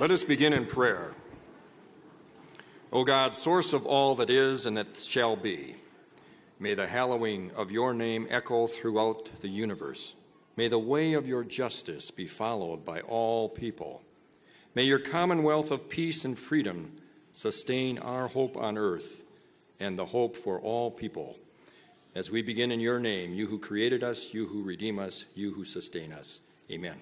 Let us begin in prayer. O God, source of all that is and that shall be, may the hallowing of your name echo throughout the universe. May the way of your justice be followed by all people. May your commonwealth of peace and freedom sustain our hope on earth and the hope for all people. As we begin in your name, you who created us, you who redeem us, you who sustain us. Amen.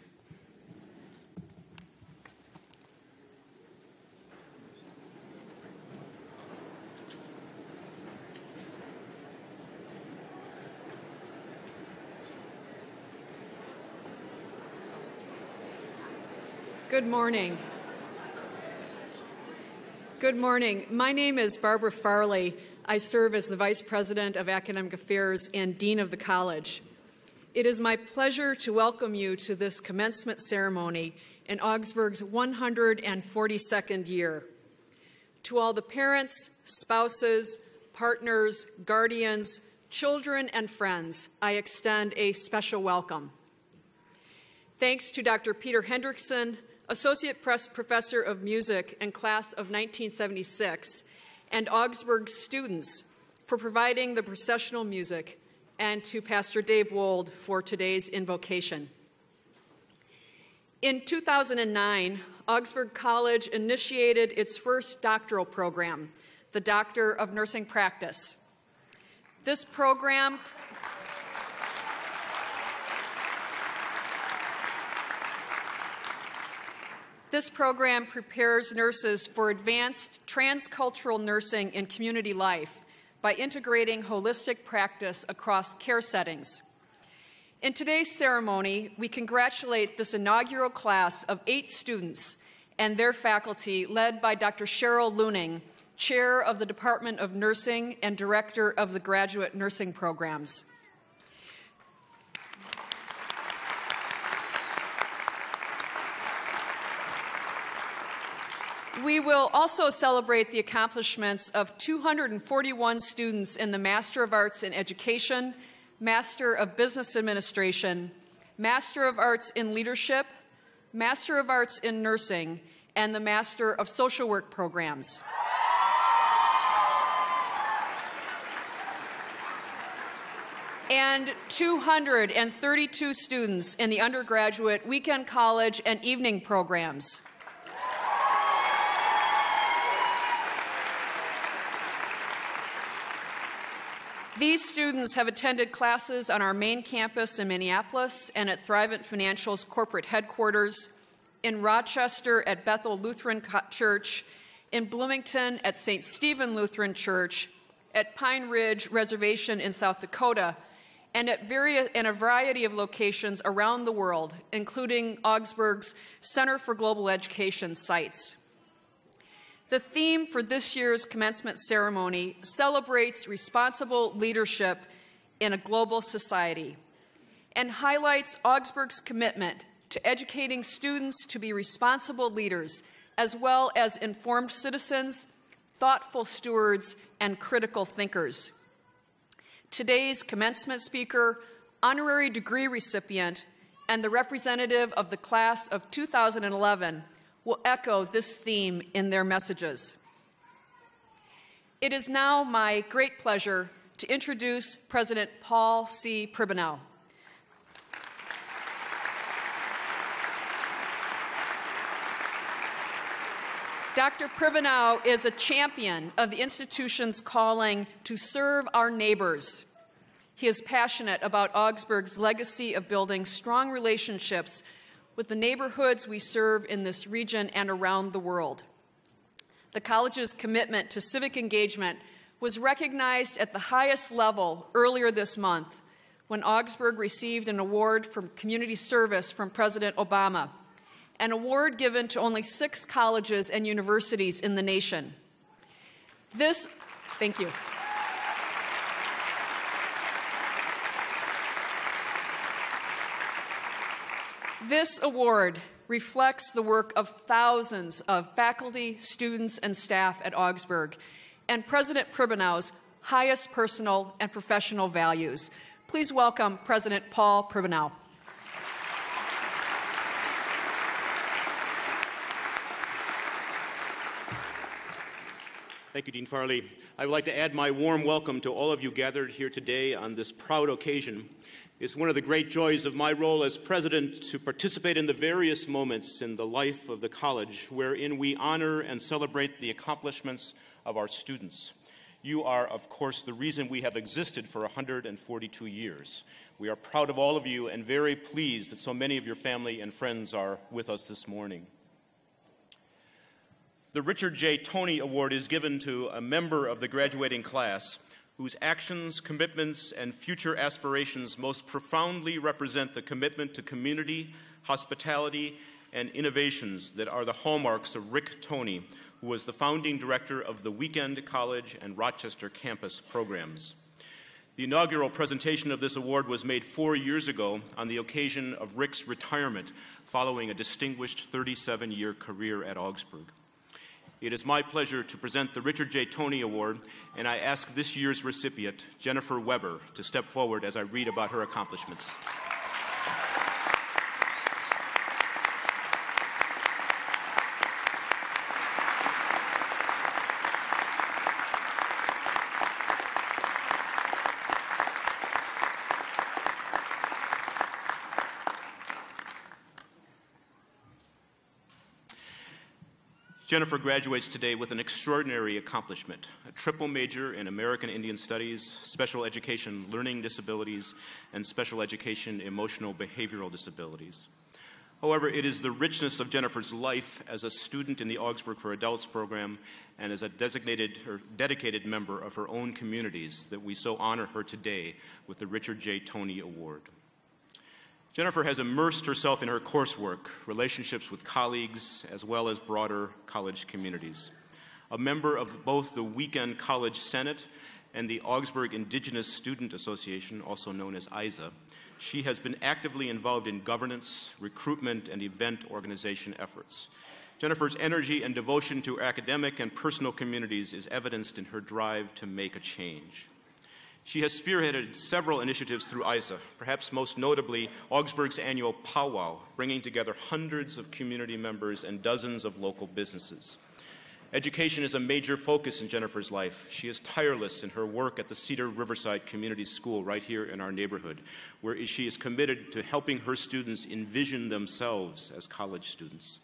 Good morning. Good morning. My name is Barbara Farley. I serve as the Vice President of Academic Affairs and Dean of the College. It is my pleasure to welcome you to this commencement ceremony in Augsburg's 142nd year. To all the parents, spouses, partners, guardians, children, and friends, I extend a special welcome. Thanks to Dr. Peter Hendrickson, Associate Professor of Music and Class of 1976, and Augsburg students for providing the processional music, and to Pastor Dave Wold for today's invocation. In 2009, Augsburg College initiated its first doctoral program, the Doctor of Nursing Practice. This program prepares nurses for advanced transcultural nursing in community life by integrating holistic practice across care settings. In today's ceremony, we congratulate this inaugural class of 8 students and their faculty led by Dr. Cheryl Looning, Chair of the Department of Nursing and Director of the Graduate Nursing Programs. We will also celebrate the accomplishments of 241 students in the Master of Arts in Education, Master of Business Administration, Master of Arts in Leadership, Master of Arts in Nursing, and the Master of Social Work programs. And 232 students in the undergraduate, weekend college, and evening programs. These students have attended classes on our main campus in Minneapolis and at Thrivent Financial's corporate headquarters, in Rochester at Bethel Lutheran Church, in Bloomington at St. Stephen Lutheran Church, at Pine Ridge Reservation in South Dakota, and at a variety of locations around the world, including Augsburg's Center for Global Education sites. The theme for this year's commencement ceremony celebrates responsible leadership in a global society and highlights Augsburg's commitment to educating students to be responsible leaders, as well as informed citizens, thoughtful stewards, and critical thinkers. Today's commencement speaker, honorary degree recipient, and the representative of the class of 2011 will echo this theme in their messages. It is now my great pleasure to introduce President Paul C. Pribenow. Dr. Pribenow is a champion of the institution's calling to serve our neighbors. He is passionate about Augsburg's legacy of building strong relationships with the neighborhoods we serve in this region and around the world. The college's commitment to civic engagement was recognized at the highest level earlier this month when Augsburg received an award for community service from President Obama, an award given to only 6 colleges and universities in the nation. Thank you. This award reflects the work of thousands of faculty, students, and staff at Augsburg, and President Pribenow's highest personal and professional values. Please welcome President Paul Pribenow. Thank you, Dean Farley. I would like to add my warm welcome to all of you gathered here today on this proud occasion. It's one of the great joys of my role as president to participate in the various moments in the life of the college wherein we honor and celebrate the accomplishments of our students. You are, of course, the reason we have existed for 142 years. We are proud of all of you and very pleased that so many of your family and friends are with us this morning. The Richard J. Toney Award is given to a member of the graduating class whose actions, commitments, and future aspirations most profoundly represent the commitment to community, hospitality, and innovations that are the hallmarks of Rick Toney, who was the founding director of the Weekend College and Rochester campus programs. The inaugural presentation of this award was made 4 years ago on the occasion of Rick's retirement following a distinguished 37-year career at Augsburg. It is my pleasure to present the Richard J. Toney Award, and I ask this year's recipient, Jennifer Weber, to step forward as I read about her accomplishments. Jennifer graduates today with an extraordinary accomplishment, a triple major in American Indian Studies, Special Education Learning Disabilities, and Special Education Emotional Behavioral Disabilities. However, it is the richness of Jennifer's life as a student in the Augsburg for Adults program and as a designated or dedicated member of her own communities that we so honor her today with the Richard J. Toney Award. Jennifer has immersed herself in her coursework, relationships with colleagues, as well as broader college communities. A member of both the Weekend College Senate and the Augsburg Indigenous Student Association, also known as ISA, she has been actively involved in governance, recruitment, and event organization efforts. Jennifer's energy and devotion to academic and personal communities is evidenced in her drive to make a change. She has spearheaded several initiatives through ISA, perhaps most notably Augsburg's annual powwow, bringing together hundreds of community members and dozens of local businesses. Education is a major focus in Jennifer's life. She is tireless in her work at the Cedar Riverside Community School right here in our neighborhood, where she is committed to helping her students envision themselves as college students.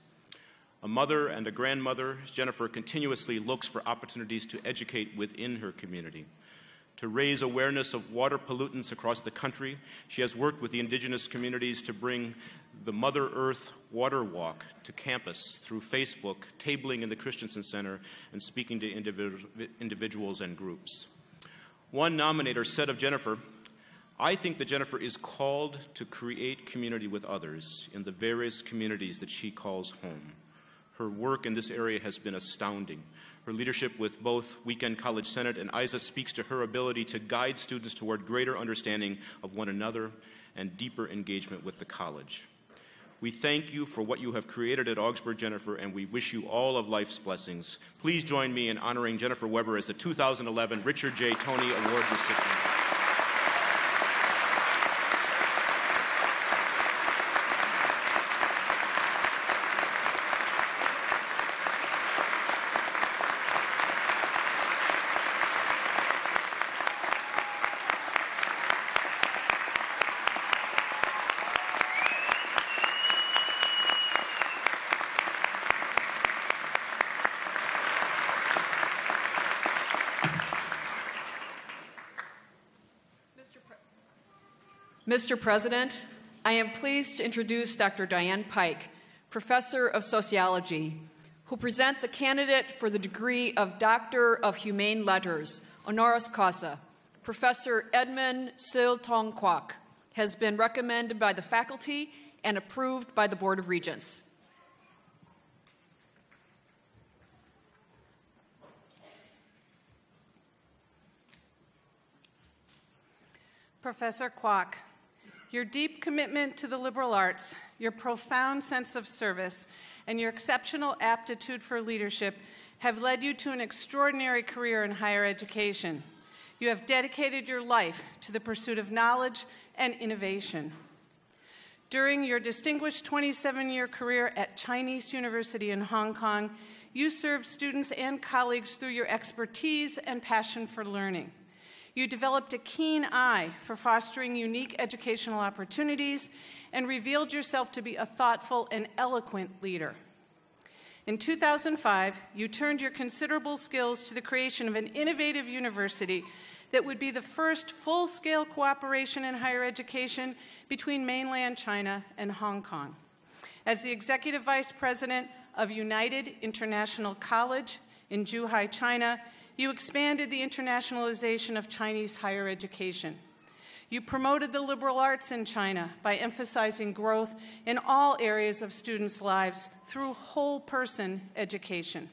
A mother and a grandmother, Jennifer continuously looks for opportunities to educate within her community. To raise awareness of water pollutants across the country, she has worked with the indigenous communities to bring the Mother Earth Water Walk to campus through Facebook, tabling in the Christensen Center, and speaking to individuals and groups. One nominator said of Jennifer, "I think that Jennifer is called to create community with others in the various communities that she calls home. Her work in this area has been astounding. Her leadership with both Weekend College Senate and ISA speaks to her ability to guide students toward greater understanding of one another and deeper engagement with the college. We thank you for what you have created at Augsburg, Jennifer, and we wish you all of life's blessings. Please join me in honoring Jennifer Weber as the 2011 Richard J. Toney Award recipient." Mr. President, I am pleased to introduce Dr. Diane Pike, Professor of Sociology, who present the candidate for the degree of Doctor of Humane Letters, honoris causa. Professor Edmund Sil-Tong Kwok has been recommended by the faculty and approved by the Board of Regents. Professor Kwok, your deep commitment to the liberal arts, your profound sense of service, and your exceptional aptitude for leadership have led you to an extraordinary career in higher education. You have dedicated your life to the pursuit of knowledge and innovation. During your distinguished 27-year career at Chinese University in Hong Kong, you served students and colleagues through your expertise and passion for learning. You developed a keen eye for fostering unique educational opportunities and revealed yourself to be a thoughtful and eloquent leader. In 2005, you turned your considerable skills to the creation of an innovative university that would be the first full-scale cooperation in higher education between mainland China and Hong Kong. As the Executive Vice President of United International College in Zhuhai, China, you expanded the internationalization of Chinese higher education. You promoted the liberal arts in China by emphasizing growth in all areas of students' lives through whole-person education.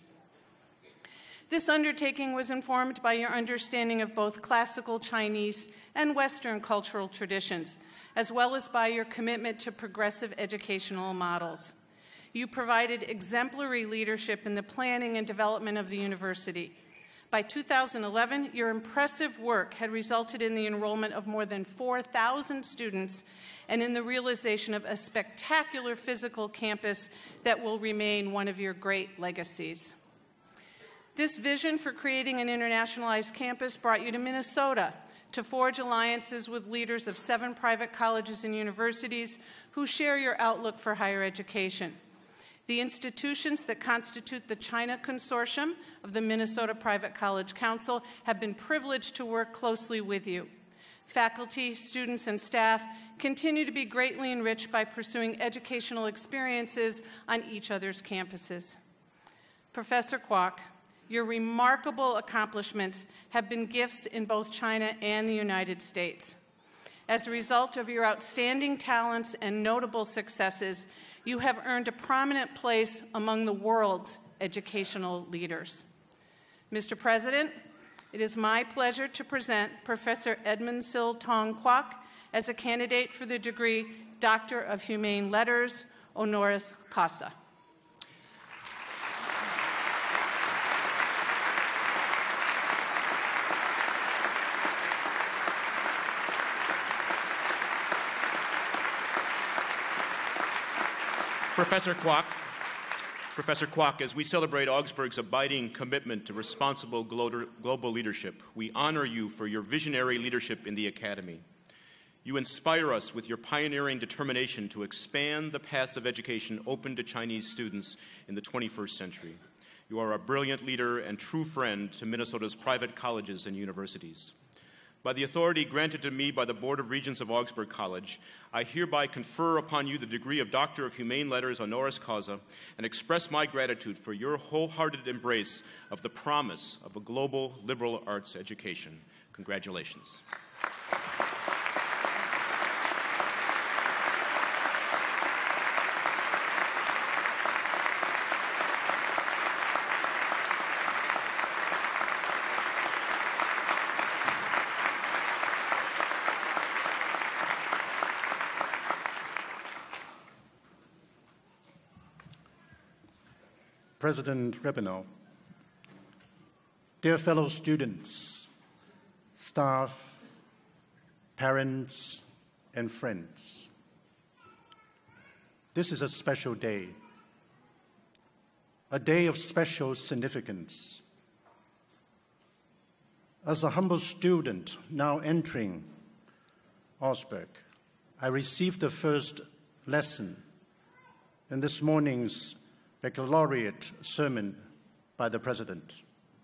This undertaking was informed by your understanding of both classical Chinese and Western cultural traditions, as well as by your commitment to progressive educational models. You provided exemplary leadership in the planning and development of the university. By 2011, your impressive work had resulted in the enrollment of more than 4,000 students and in the realization of a spectacular physical campus that will remain one of your great legacies. This vision for creating an internationalized campus brought you to Minnesota to forge alliances with leaders of 7 private colleges and universities who share your outlook for higher education. The institutions that constitute the China Consortium of the Minnesota Private College Council have been privileged to work closely with you. Faculty, students, and staff continue to be greatly enriched by pursuing educational experiences on each other's campuses. Professor Kwok, your remarkable accomplishments have been gifts in both China and the United States. As a result of your outstanding talents and notable successes, you have earned a prominent place among the world's educational leaders. Mr. President, it is my pleasure to present Professor Edmund Sil Tong Kwok as a candidate for the degree Doctor of Humane Letters, honoris causa. Professor Kwok, as we celebrate Augsburg's abiding commitment to responsible global leadership, we honor you for your visionary leadership in the Academy. You inspire us with your pioneering determination to expand the paths of education open to Chinese students in the 21st century. You are a brilliant leader and true friend to Minnesota's private colleges and universities. By the authority granted to me by the Board of Regents of Augsburg College, I hereby confer upon you the degree of Doctor of Humane Letters honoris causa and express my gratitude for your wholehearted embrace of the promise of a global liberal arts education. Congratulations. President Rabinow, dear fellow students, staff, parents, and friends, this is a special day, a day of special significance. As a humble student now entering Augsburg, I received the first lesson in this morning's baccalaureate sermon by the President.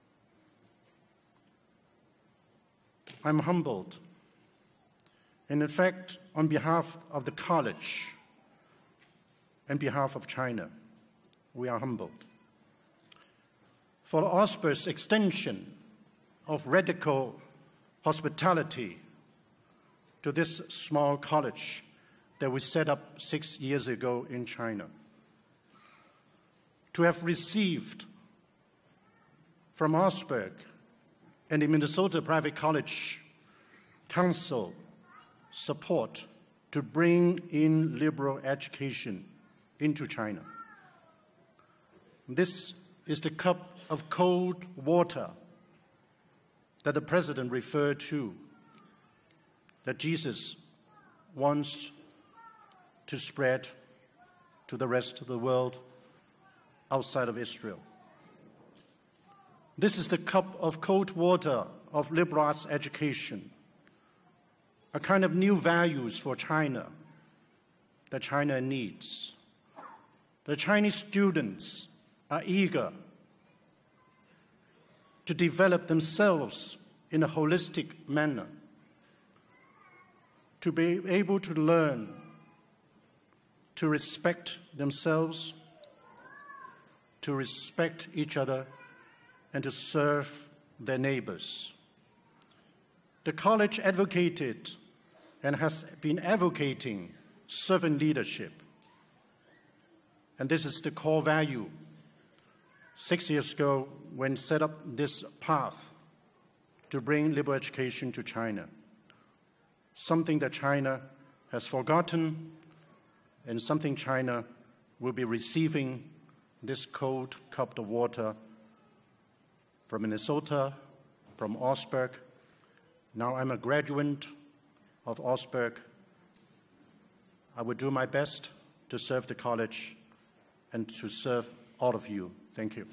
I'm humbled, and in fact, on behalf of the college and behalf of China, we are humbled. For Augsburg's extension of radical hospitality to this small college that we set up 6 years ago in China. To have received from Augsburg and the Minnesota Private College Council support to bring in liberal education into China. This is the cup of cold water that the President referred to, that Jesus wants to spread to the rest of the world outside of Israel. This is the cup of cold water of liberal arts education, a kind of new values for China that China needs. The Chinese students are eager to develop themselves in a holistic manner, to be able to learn to respect themselves, to respect each other, and to serve their neighbors. The college advocated and has been advocating servant leadership. And this is the core value 6 years ago when set up this path to bring liberal education to China, something that China has forgotten and something China will be receiving this cold cup of water from Minnesota, from Augsburg. Now I'm a graduate of Augsburg. I will do my best to serve the college and to serve all of you. Thank you.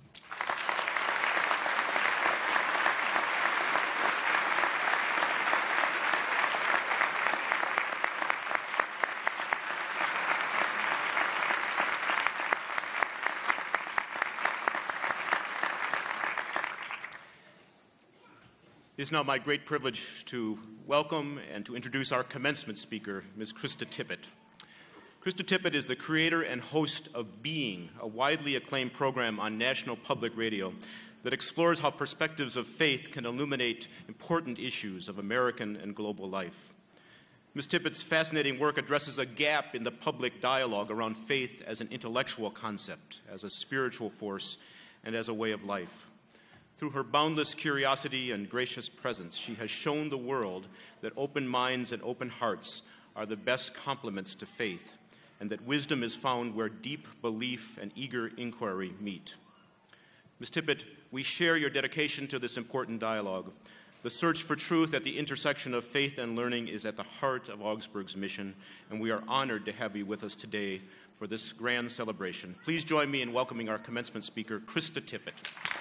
It is now my great privilege to welcome and to introduce our commencement speaker, Ms. Krista Tippett. Krista Tippett is the creator and host of Being, a widely acclaimed program on National Public Radio that explores how perspectives of faith can illuminate important issues of American and global life. Ms. Tippett's fascinating work addresses a gap in the public dialogue around faith as an intellectual concept, as a spiritual force, and as a way of life. Through her boundless curiosity and gracious presence, she has shown the world that open minds and open hearts are the best complements to faith, and that wisdom is found where deep belief and eager inquiry meet. Ms. Tippett, we share your dedication to this important dialogue. The search for truth at the intersection of faith and learning is at the heart of Augsburg's mission, and we are honored to have you with us today for this grand celebration. Please join me in welcoming our commencement speaker, Krista Tippett.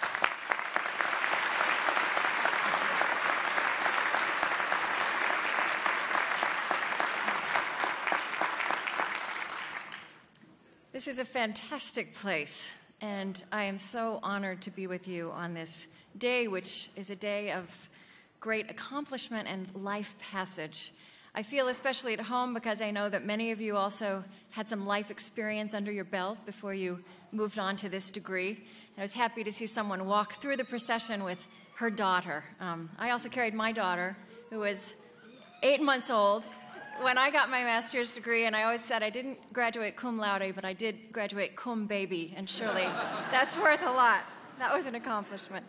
This is a fantastic place, and I am so honored to be with you on this day, which is a day of great accomplishment and life passage. I feel especially at home because I know that many of you also had some life experience under your belt before you moved on to this degree. And I was happy to see someone walk through the procession with her daughter. I also carried my daughter, who was 8 months old when I got my master's degree, and I always said I didn't graduate cum laude, but I did graduate cum baby, and surely that's worth a lot. That was an accomplishment.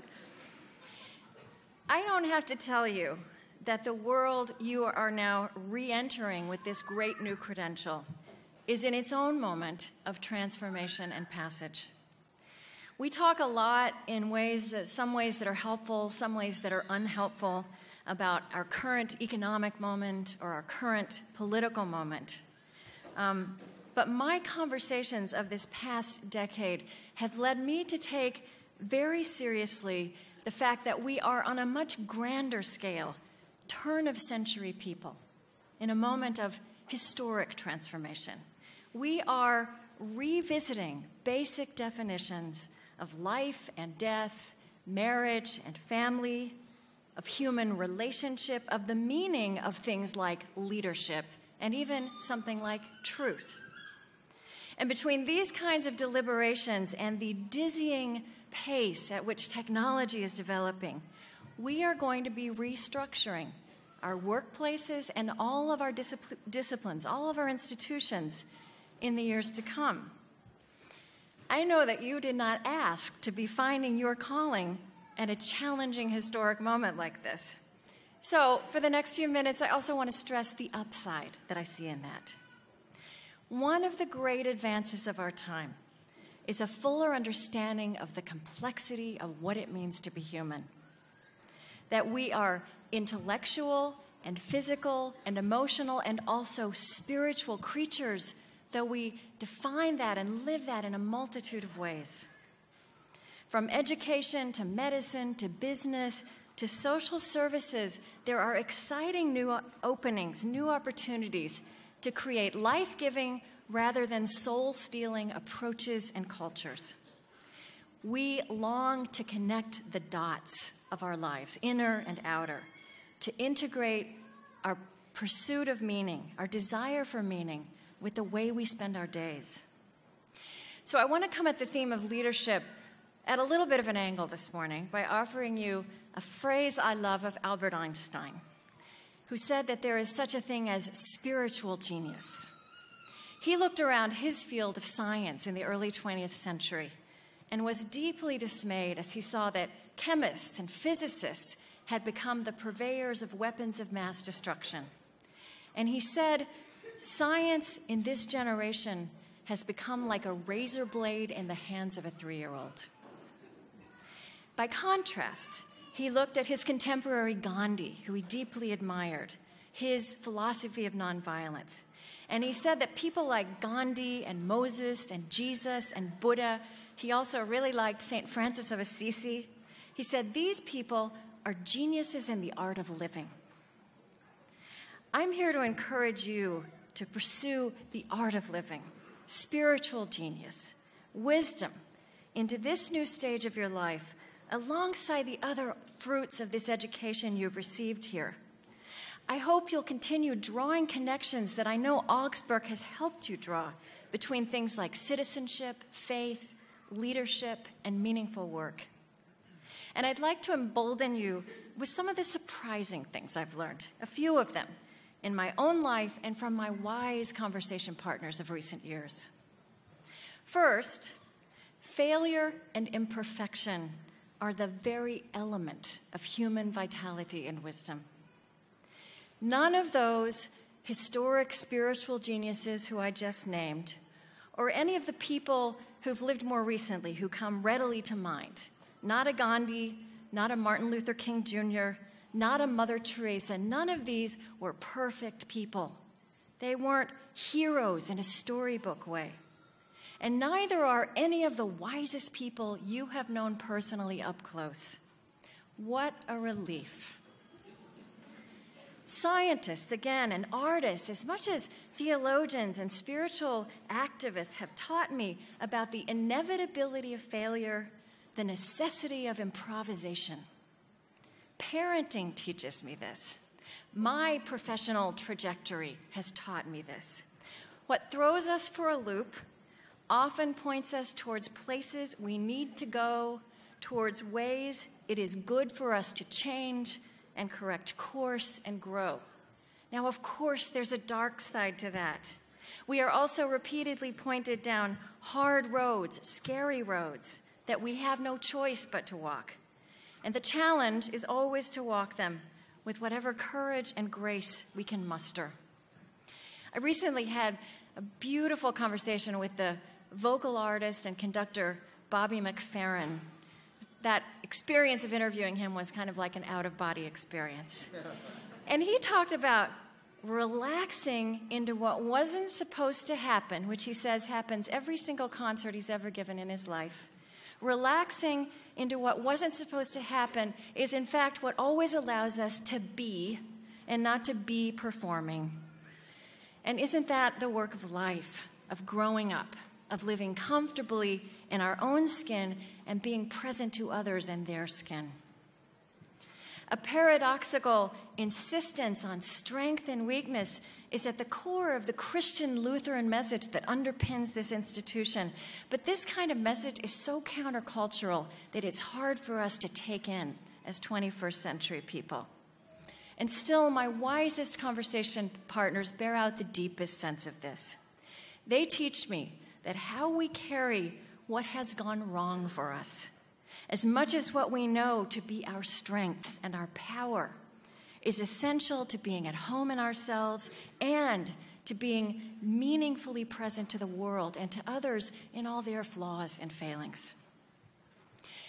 I don't have to tell you that the world you are now re-entering with this great new credential is in its own moment of transformation and passage. We talk a lot in some ways that are helpful, some ways that are unhelpful, about our current economic moment or our current political moment. But my conversations of this past decade have led me to take very seriously the fact that we are on a much grander scale, turn-of-century people, in a moment of historic transformation. We are revisiting basic definitions of life and death, marriage and family, of human relationship, of the meaning of things like leadership, and even something like truth. And between these kinds of deliberations and the dizzying pace at which technology is developing, we are going to be restructuring our workplaces and all of our disciplines, all of our institutions in the years to come. I know that you did not ask to be finding your calling at a challenging historic moment like this. So for the next few minutes, I also want to stress the upside that I see in that. One of the great advances of our time is a fuller understanding of the complexity of what it means to be human. That we are intellectual and physical and emotional and also spiritual creatures, though we define that and live that in a multitude of ways. From education to medicine to business to social services, there are exciting new openings, new opportunities to create life-giving rather than soul-stealing approaches and cultures. We long to connect the dots of our lives, inner and outer, to integrate our pursuit of meaning, our desire for meaning, with the way we spend our days. So I want to come at the theme of leadership at a little bit of an angle this morning by offering you a phrase I love of Albert Einstein, who said that there is such a thing as spiritual genius. He looked around his field of science in the early 20th century and was deeply dismayed as he saw that chemists and physicists had become the purveyors of weapons of mass destruction. And he said, science in this generation has become like a razor blade in the hands of a 3-year-old. By contrast, he looked at his contemporary Gandhi, who he deeply admired, his philosophy of nonviolence. And he said that people like Gandhi and Moses and Jesus and Buddha, he also really liked St. Francis of Assisi. He said these people are geniuses in the art of living. I'm here to encourage you to pursue the art of living, spiritual genius, wisdom into this new stage of your life, alongside the other fruits of this education you've received here. I hope you'll continue drawing connections that I know Augsburg has helped you draw between things like citizenship, faith, leadership, and meaningful work. And I'd like to embolden you with some of the surprising things I've learned, a few of them, in my own life and from my wise conversation partners of recent years. First, failure and imperfection are the very element of human vitality and wisdom. None of those historic spiritual geniuses who I just named, or any of the people who've lived more recently who come readily to mind, not a Gandhi, not a Martin Luther King Jr., not a Mother Teresa, none of these were perfect people. They weren't heroes in a storybook way. And neither are any of the wisest people you have known personally up close. What a relief. Scientists, again, and artists, as much as theologians and spiritual activists have taught me about the inevitability of failure, the necessity of improvisation. Parenting teaches me this. My professional trajectory has taught me this. What throws us for a loop often points us towards places we need to go, towards ways it is good for us to change and correct course and grow. Now, of course, there's a dark side to that. We are also repeatedly pointed down hard roads, scary roads, that we have no choice but to walk. And the challenge is always to walk them with whatever courage and grace we can muster. I recently had a beautiful conversation with the vocal artist and conductor Bobby McFerrin. That experience of interviewing him was kind of like an out-of-body experience. And he talked about relaxing into what wasn't supposed to happen, which he says happens every single concert he's ever given in his life. Relaxing into what wasn't supposed to happen is, in fact, what always allows us to be and not to be performing. And isn't that the work of life, of growing up, of living comfortably in our own skin and being present to others in their skin? A paradoxical insistence on strength and weakness is at the core of the Christian Lutheran message that underpins this institution. But this kind of message is so countercultural that it's hard for us to take in as 21st century people. And still, my wisest conversation partners bear out the deepest sense of this. They teach me that how we carry what has gone wrong for us, as much as what we know to be our strength and our power, is essential to being at home in ourselves and to being meaningfully present to the world and to others in all their flaws and failings.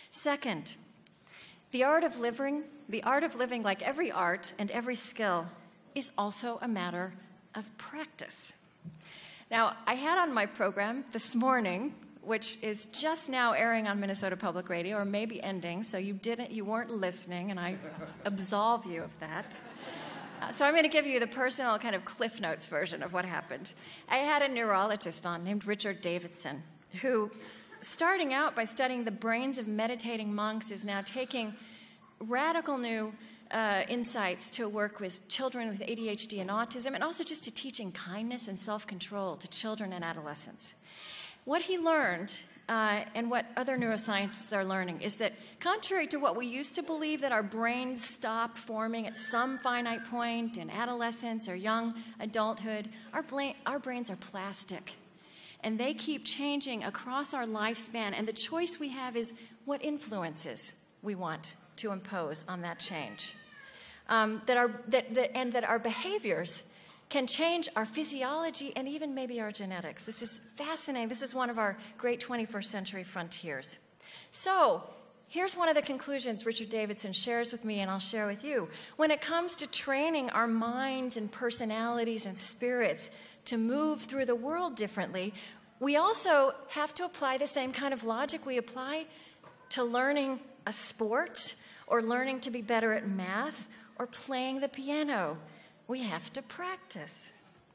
Second, the art of living, like every art and every skill, is also a matter of practice. Now, I had on my program this morning, which is just now airing on Minnesota Public Radio, or maybe ending, so you weren't listening, and I absolve you of that. So I'm going to give you the personal kind of Cliff Notes version of what happened. I had a neurologist on named Richard Davidson, who, starting out by studying the brains of meditating monks, is now taking radical new insights to work with children with ADHD and autism, and also just to teaching kindness and self-control to children and adolescents. What he learned, and what other neuroscientists are learning, is that contrary to what we used to believe, that our brains stop forming at some finite point in adolescence or young adulthood, our brains are plastic. And they keep changing across our lifespan, and the choice we have is what influences we want to impose on that change. That our behaviors can change our physiology and even maybe our genetics. This is fascinating. This is one of our great 21st century frontiers. So here's one of the conclusions Richard Davidson shares with me, and I'll share with you. When it comes to training our minds and personalities and spirits to move through the world differently, we also have to apply the same kind of logic we apply to learning a sport, or learning to be better at math, or playing the piano. We have to practice.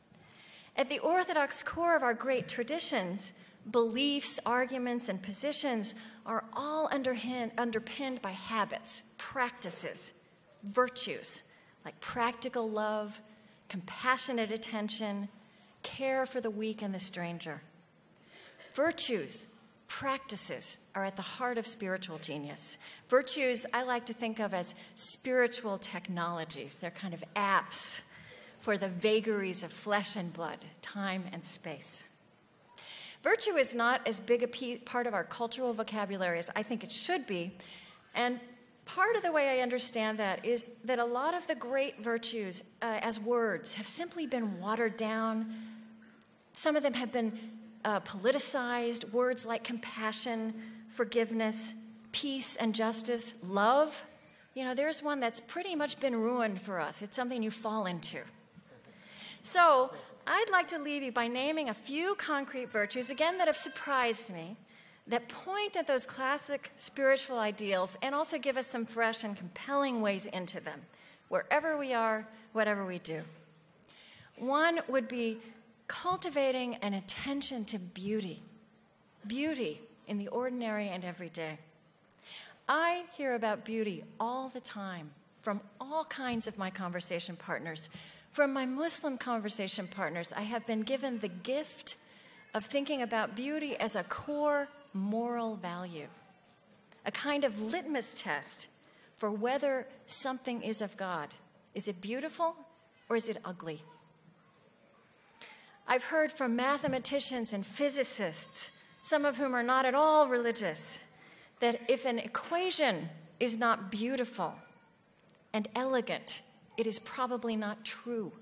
At the orthodox core of our great traditions, beliefs, arguments, and positions are all underpinned by habits, practices, virtues, like practical love, compassionate attention, care for the weak and the stranger. Virtues, practices are at the heart of spiritual genius. Virtues I like to think of as spiritual technologies. They're kind of apps for the vagaries of flesh and blood, time and space. Virtue is not as big a part of our cultural vocabulary as I think it should be. And part of the way I understand that is that a lot of the great virtues as words have simply been watered down. Some of them have been politicized. Words like compassion, forgiveness, peace and justice, love. You know, there's one that's pretty much been ruined for us. It's something you fall into. So I'd like to leave you by naming a few concrete virtues, again, that have surprised me, that point at those classic spiritual ideals and also give us some fresh and compelling ways into them, wherever we are, whatever we do. One would be cultivating an attention to beauty. Beauty in the ordinary and everyday. I hear about beauty all the time from all kinds of my conversation partners. From my Muslim conversation partners, I have been given the gift of thinking about beauty as a core moral value, a kind of litmus test for whether something is of God. Is it beautiful or is it ugly? I've heard from mathematicians and physicists, some of whom are not at all religious, that if an equation is not beautiful and elegant, it is probably not true.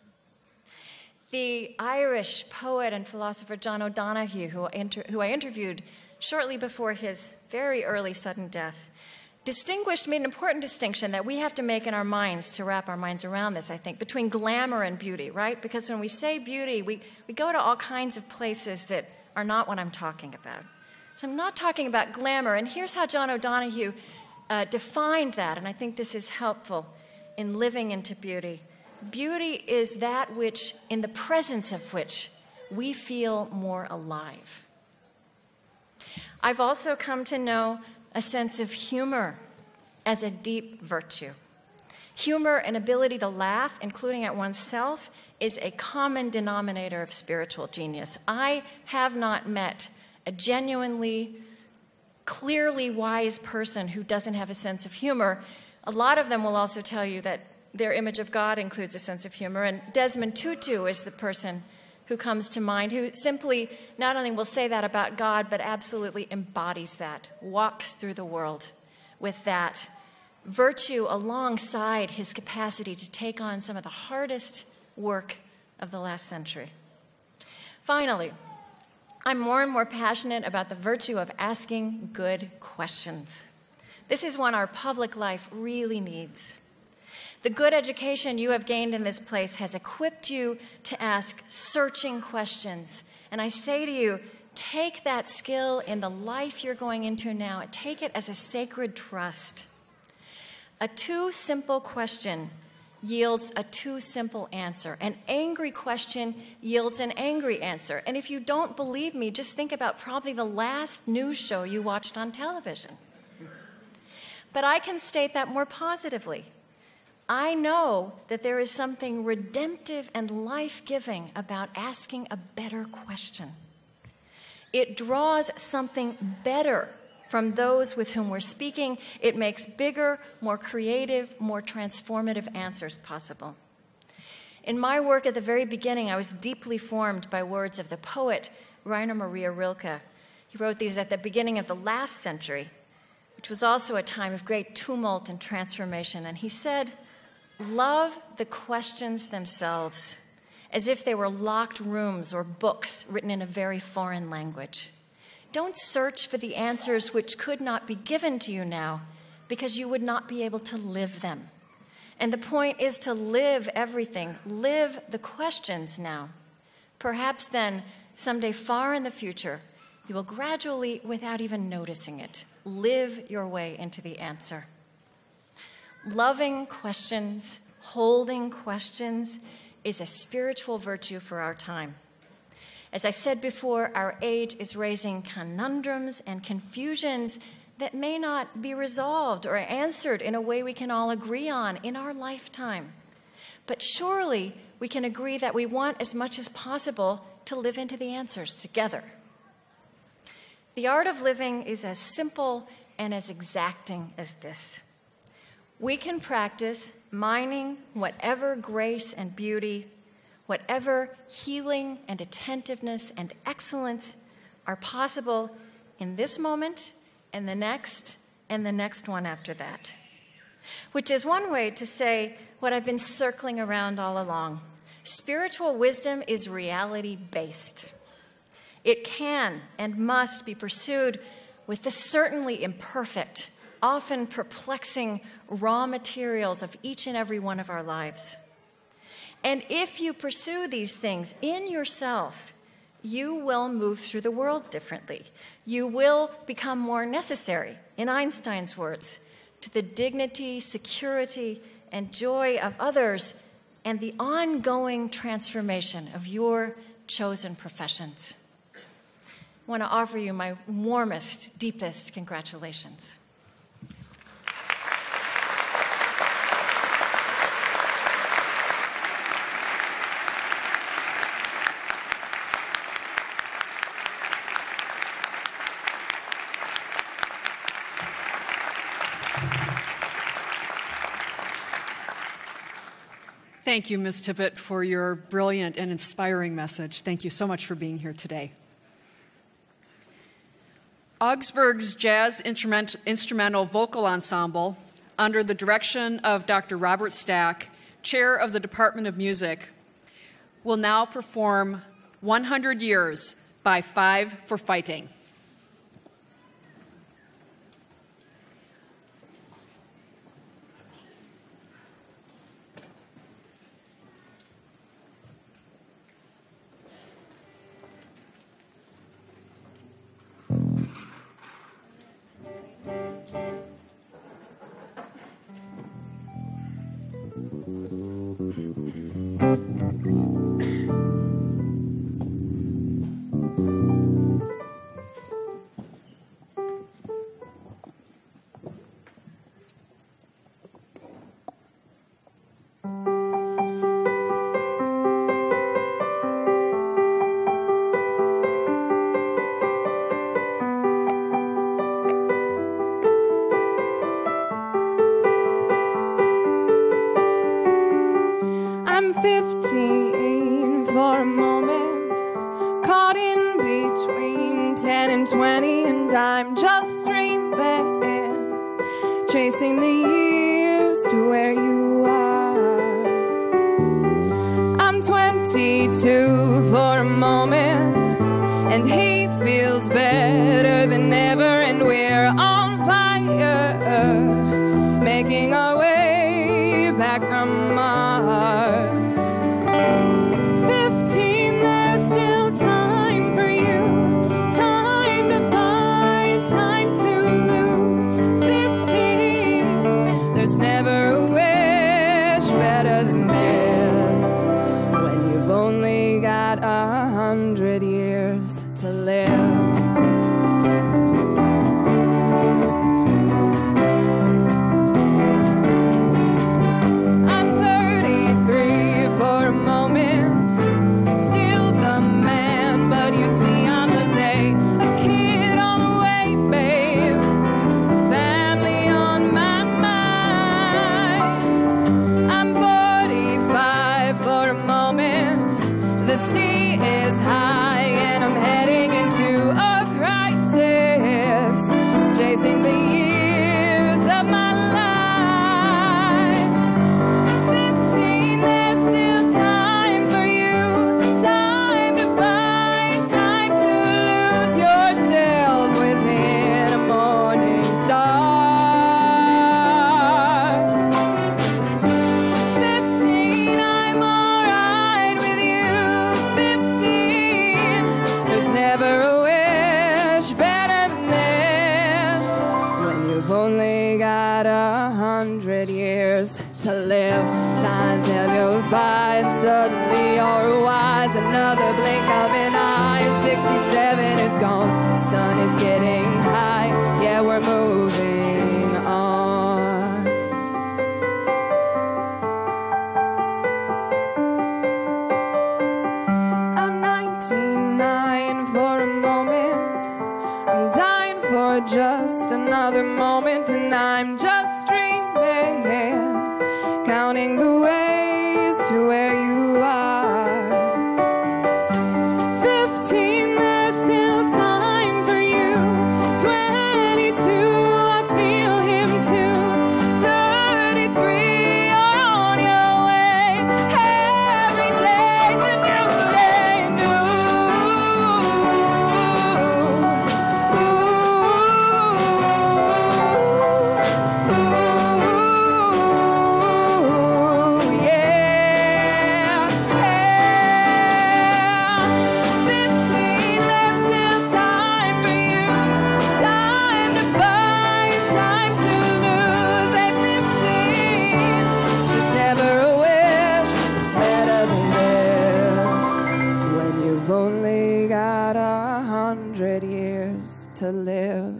The Irish poet and philosopher John O'Donohue, who I interviewed shortly before his very early sudden death, made an important distinction that we have to make in our minds to wrap our minds around this, I think, between glamour and beauty, right? Because when we say beauty, we go to all kinds of places that are not what I'm talking about. So I'm not talking about glamour, and here's how John O'Donohue defined that, and I think this is helpful in living into beauty. Beauty is that which, in the presence of which, we feel more alive. I've also come to know a sense of humor as a deep virtue. Humor and ability to laugh, including at oneself, is a common denominator of spiritual genius. I have not met a genuinely, clearly wise person who doesn't have a sense of humor. A lot of them will also tell you that their image of God includes a sense of humor, and Desmond Tutu is the person who comes to mind, who simply not only will say that about God, but absolutely embodies that, walks through the world with that virtue alongside his capacity to take on some of the hardest work of the last century. Finally, I'm more and more passionate about the virtue of asking good questions. This is one our public life really needs. The good education you have gained in this place has equipped you to ask searching questions. And I say to you, take that skill in the life you're going into now and take it as a sacred trust. A too simple question yields a too simple answer. An angry question yields an angry answer. And if you don't believe me, just think about probably the last news show you watched on television. But I can state that more positively. I know that there is something redemptive and life-giving about asking a better question. It draws something better from those with whom we're speaking. It makes bigger, more creative, more transformative answers possible. In my work at the very beginning, I was deeply formed by words of the poet Rainer Maria Rilke. He wrote these at the beginning of the last century, which was also a time of great tumult and transformation. And he said, "Love the questions themselves, as if they were locked rooms or books written in a very foreign language. Don't search for the answers which could not be given to you now, because you would not be able to live them. And the point is to live everything, live the questions now. Perhaps then, someday far in the future, you will gradually, without even noticing it, live your way into the answer." Loving questions, holding questions, is a spiritual virtue for our time. As I said before, our age is raising conundrums and confusions that may not be resolved or answered in a way we can all agree on in our lifetime. But surely we can agree that we want as much as possible to live into the answers together. The art of living is as simple and as exacting as this. We can practice mining whatever grace and beauty, whatever healing and attentiveness and excellence are possible in this moment and the next one after that. Which is one way to say what I've been circling around all along. Spiritual wisdom is reality-based. It can and must be pursued with the certainly imperfect, often perplexing raw materials of each and every one of our lives. And if you pursue these things in yourself, you will move through the world differently. You will become more necessary, in Einstein's words, to the dignity, security, and joy of others and the ongoing transformation of your chosen professions. I want to offer you my warmest, deepest congratulations. Thank you, Ms. Tippett, for your brilliant and inspiring message. Thank you so much for being here today. Augsburg's Jazz Instrumental Vocal Ensemble, under the direction of Dr. Robert Stack, Chair of the Department of Music, will now perform 100 Years by Five for Fighting. I'm 15 for a moment, caught in between 10 and 20, and I'm just dreaming, chasing the years to where you are. I'm 22 for a moment, and he feels better than ever, and we're on fire, making our way back back from Mars. 15, there's still time for you. Time to buy, time to lose. 15, there's never a wish better than this. When you've only got 100 years to live. The sea is high and I'm heading into a crisis, chasing the years of my life. 15, there's still time for you, time to buy, time to lose yourself within a morning star. 15, I'm alright with you. 15, there's never a wish better than this. When you've only got 100 years to live, time goes by and suddenly you're wise. Another blink of an eye and 67 is gone. The sun is getting high, yeah, we're moving on. I'm 99 for a moment. I'm dying for just another moment, and I'm just dreaming, counting the ways to where you are. 15, there's still time for you. 22, I feel him too. 33, you're on your way. Every day's a new day, yeah. 15, there's still time for you. Time to buy, time to lose. At 15, there's never a wish better than this. When you've only got 100 years to live.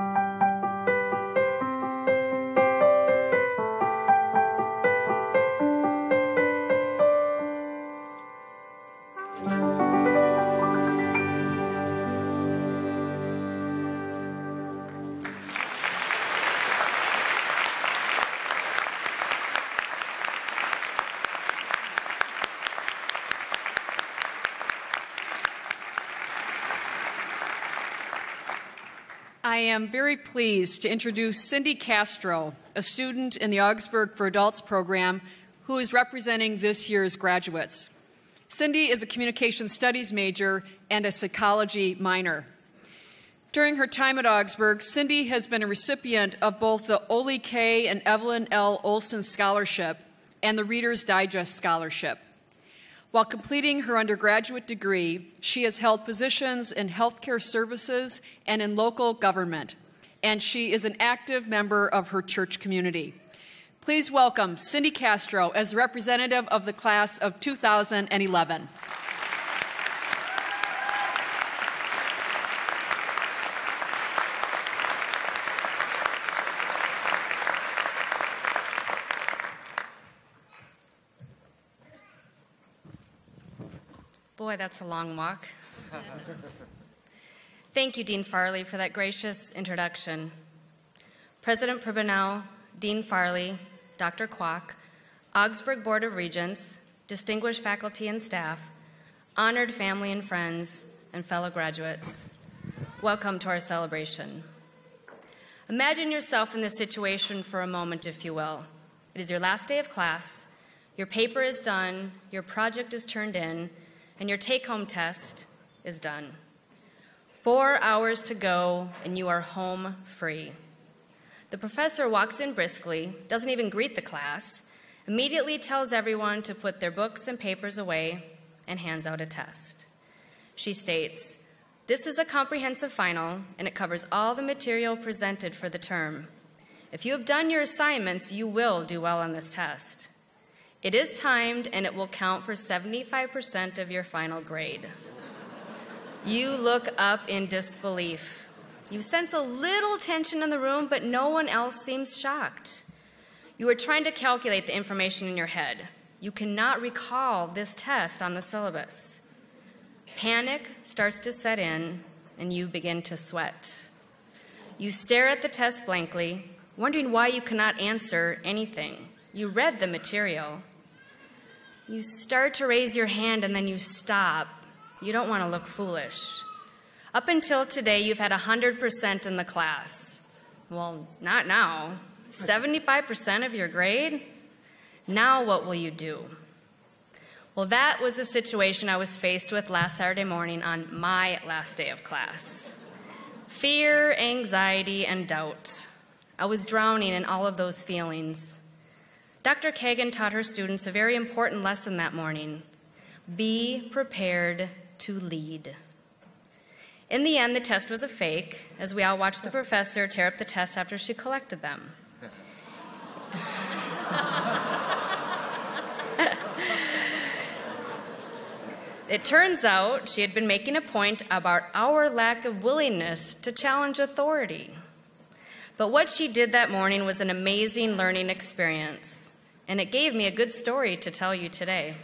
I am very pleased to introduce Cindy Castro, a student in the Augsburg for Adults program who is representing this year's graduates. Cindy is a communication studies major and a psychology minor. During her time at Augsburg, Cindy has been a recipient of both the Ole K. and Evelyn L. Olson Scholarship and the Reader's Digest Scholarship. While completing her undergraduate degree, she has held positions in healthcare services and in local government, and she is an active member of her church community. Please welcome Cindy Castro as representative of the class of 2011. Boy, that's a long walk. Thank you, Dean Farley, for that gracious introduction. President Pribanow, Dean Farley, Dr. Kwok, Augsburg Board of Regents, distinguished faculty and staff, honored family and friends, and fellow graduates, welcome to our celebration. Imagine yourself in this situation for a moment, if you will. It is your last day of class, your paper is done, your project is turned in, and your take-home test is done. 4 hours to go, and you are home free. The professor walks in briskly, doesn't even greet the class, immediately tells everyone to put their books and papers away, and hands out a test. She states, "This is a comprehensive final, and it covers all the material presented for the term. If you have done your assignments, you will do well on this test. It is timed, and it will count for 75% of your final grade." You look up in disbelief. You sense a little tension in the room, but no one else seems shocked. You are trying to calculate the information in your head. You cannot recall this test on the syllabus. Panic starts to set in, and you begin to sweat. You stare at the test blankly, wondering why you cannot answer anything. You read the material. You start to raise your hand, and then you stop. You don't want to look foolish. Up until today, you've had 100% in the class. Well, not now. 75% of your grade? Now what will you do? Well, that was the situation I was faced with last Saturday morning on my last day of class. Fear, anxiety, and doubt. I was drowning in all of those feelings. Dr. Kagan taught her students a very important lesson that morning. Be prepared to lead. In the end, the test was a fake, as we all watched the professor tear up the tests after she collected them. It turns out she had been making a point about our lack of willingness to challenge authority. But what she did that morning was an amazing learning experience, and it gave me a good story to tell you today.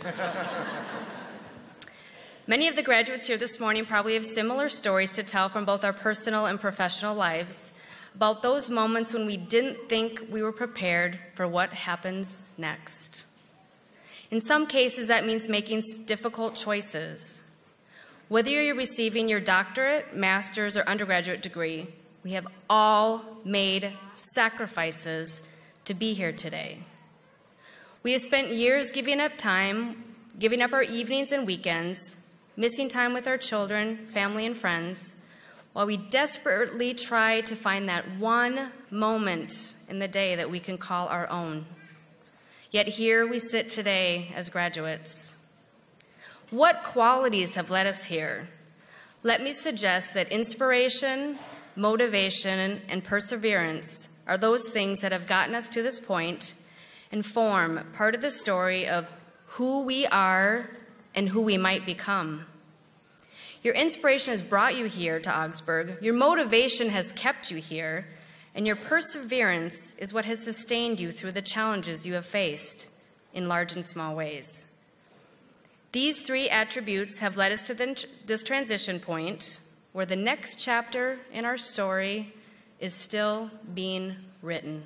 Many of the graduates here this morning probably have similar stories to tell from both our personal and professional lives about those moments when we didn't think we were prepared for what happens next. In some cases, that means making difficult choices. Whether you're receiving your doctorate, master's, or undergraduate degree, we have all made sacrifices to be here today. We have spent years giving up time, giving up our evenings and weekends, missing time with our children, family, and friends, while we desperately try to find that one moment in the day that we can call our own. Yet here we sit today as graduates. What qualities have led us here? Let me suggest that inspiration, motivation, and perseverance are those things that have gotten us to this point and form part of the story of who we are and who we might become. Your inspiration has brought you here to Augsburg, your motivation has kept you here, and your perseverance is what has sustained you through the challenges you have faced in large and small ways. These three attributes have led us to this transition point where the next chapter in our story is still being written.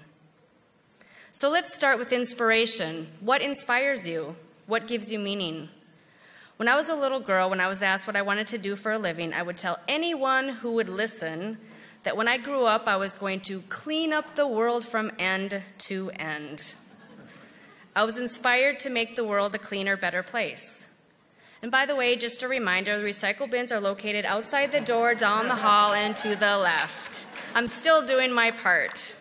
So let's start with inspiration. What inspires you? What gives you meaning? When I was a little girl, when I was asked what I wanted to do for a living, I would tell anyone who would listen that when I grew up, I was going to clean up the world from end to end. I was inspired to make the world a cleaner, better place. And by the way, just a reminder, the recycle bins are located outside the door, down the hall, and to the left. I'm still doing my part.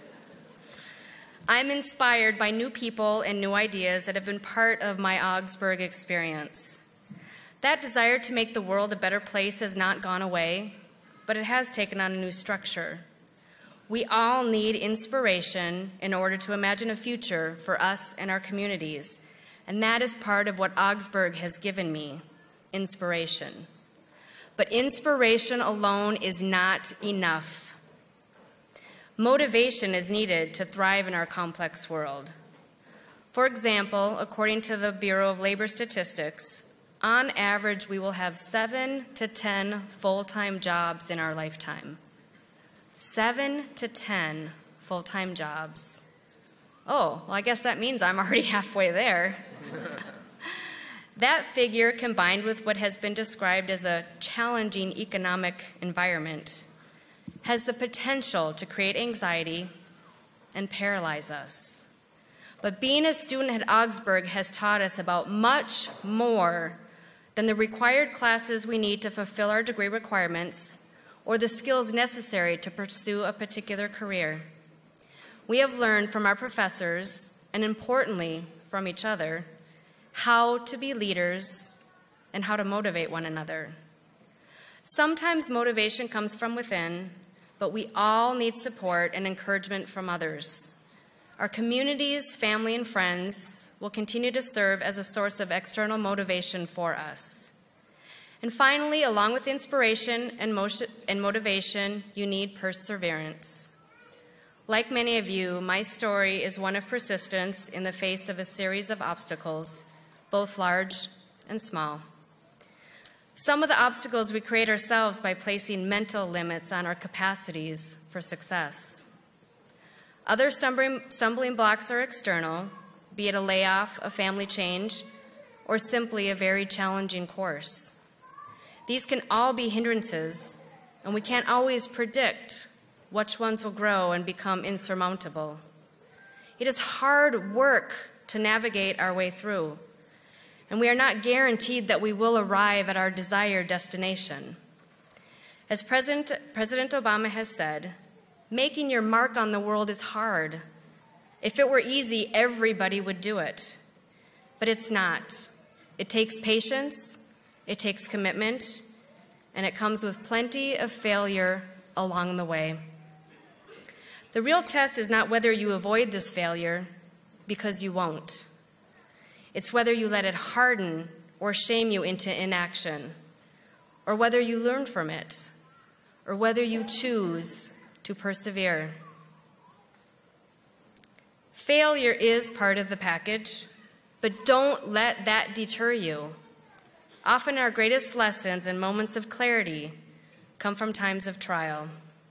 I'm inspired by new people and new ideas that have been part of my Augsburg experience. That desire to make the world a better place has not gone away, but it has taken on a new structure. We all need inspiration in order to imagine a future for us and our communities, and that is part of what Augsburg has given me, inspiration. But inspiration alone is not enough. Motivation is needed to thrive in our complex world. For example, according to the Bureau of Labor Statistics, on average, we will have 7 to 10 full-time jobs in our lifetime. 7 to 10 full-time jobs. Oh, well, I guess that means I'm already halfway there. That figure, combined with what has been described as a challenging economic environment, has the potential to create anxiety and paralyze us. But being a student at Augsburg has taught us about much more than the required classes we need to fulfill our degree requirements or the skills necessary to pursue a particular career. We have learned from our professors, and importantly, from each other how to be leaders and how to motivate one another. Sometimes motivation comes from within, but we all need support and encouragement from others. Our communities, family, and friends will continue to serve as a source of external motivation for us. And finally, along with inspiration and motivation, you need perseverance. Like many of you, my story is one of persistence in the face of a series of obstacles, both large and small. Some of the obstacles we create ourselves by placing mental limits on our capacities for success. Other stumbling blocks are external, be it a layoff, a family change, or simply a very challenging course. These can all be hindrances, and we can't always predict which ones will grow and become insurmountable. It is hard work to navigate our way through, and we are not guaranteed that we will arrive at our desired destination. As President Obama has said, making your mark on the world is hard. If it were easy, everybody would do it. But it's not. It takes patience, it takes commitment, and it comes with plenty of failure along the way. The real test is not whether you avoid this failure, because you won't. It's whether you let it harden or shame you into inaction, or whether you learn from it, or whether you choose to persevere. Failure is part of the package, but don't let that deter you. Often our greatest lessons and moments of clarity come from times of trial.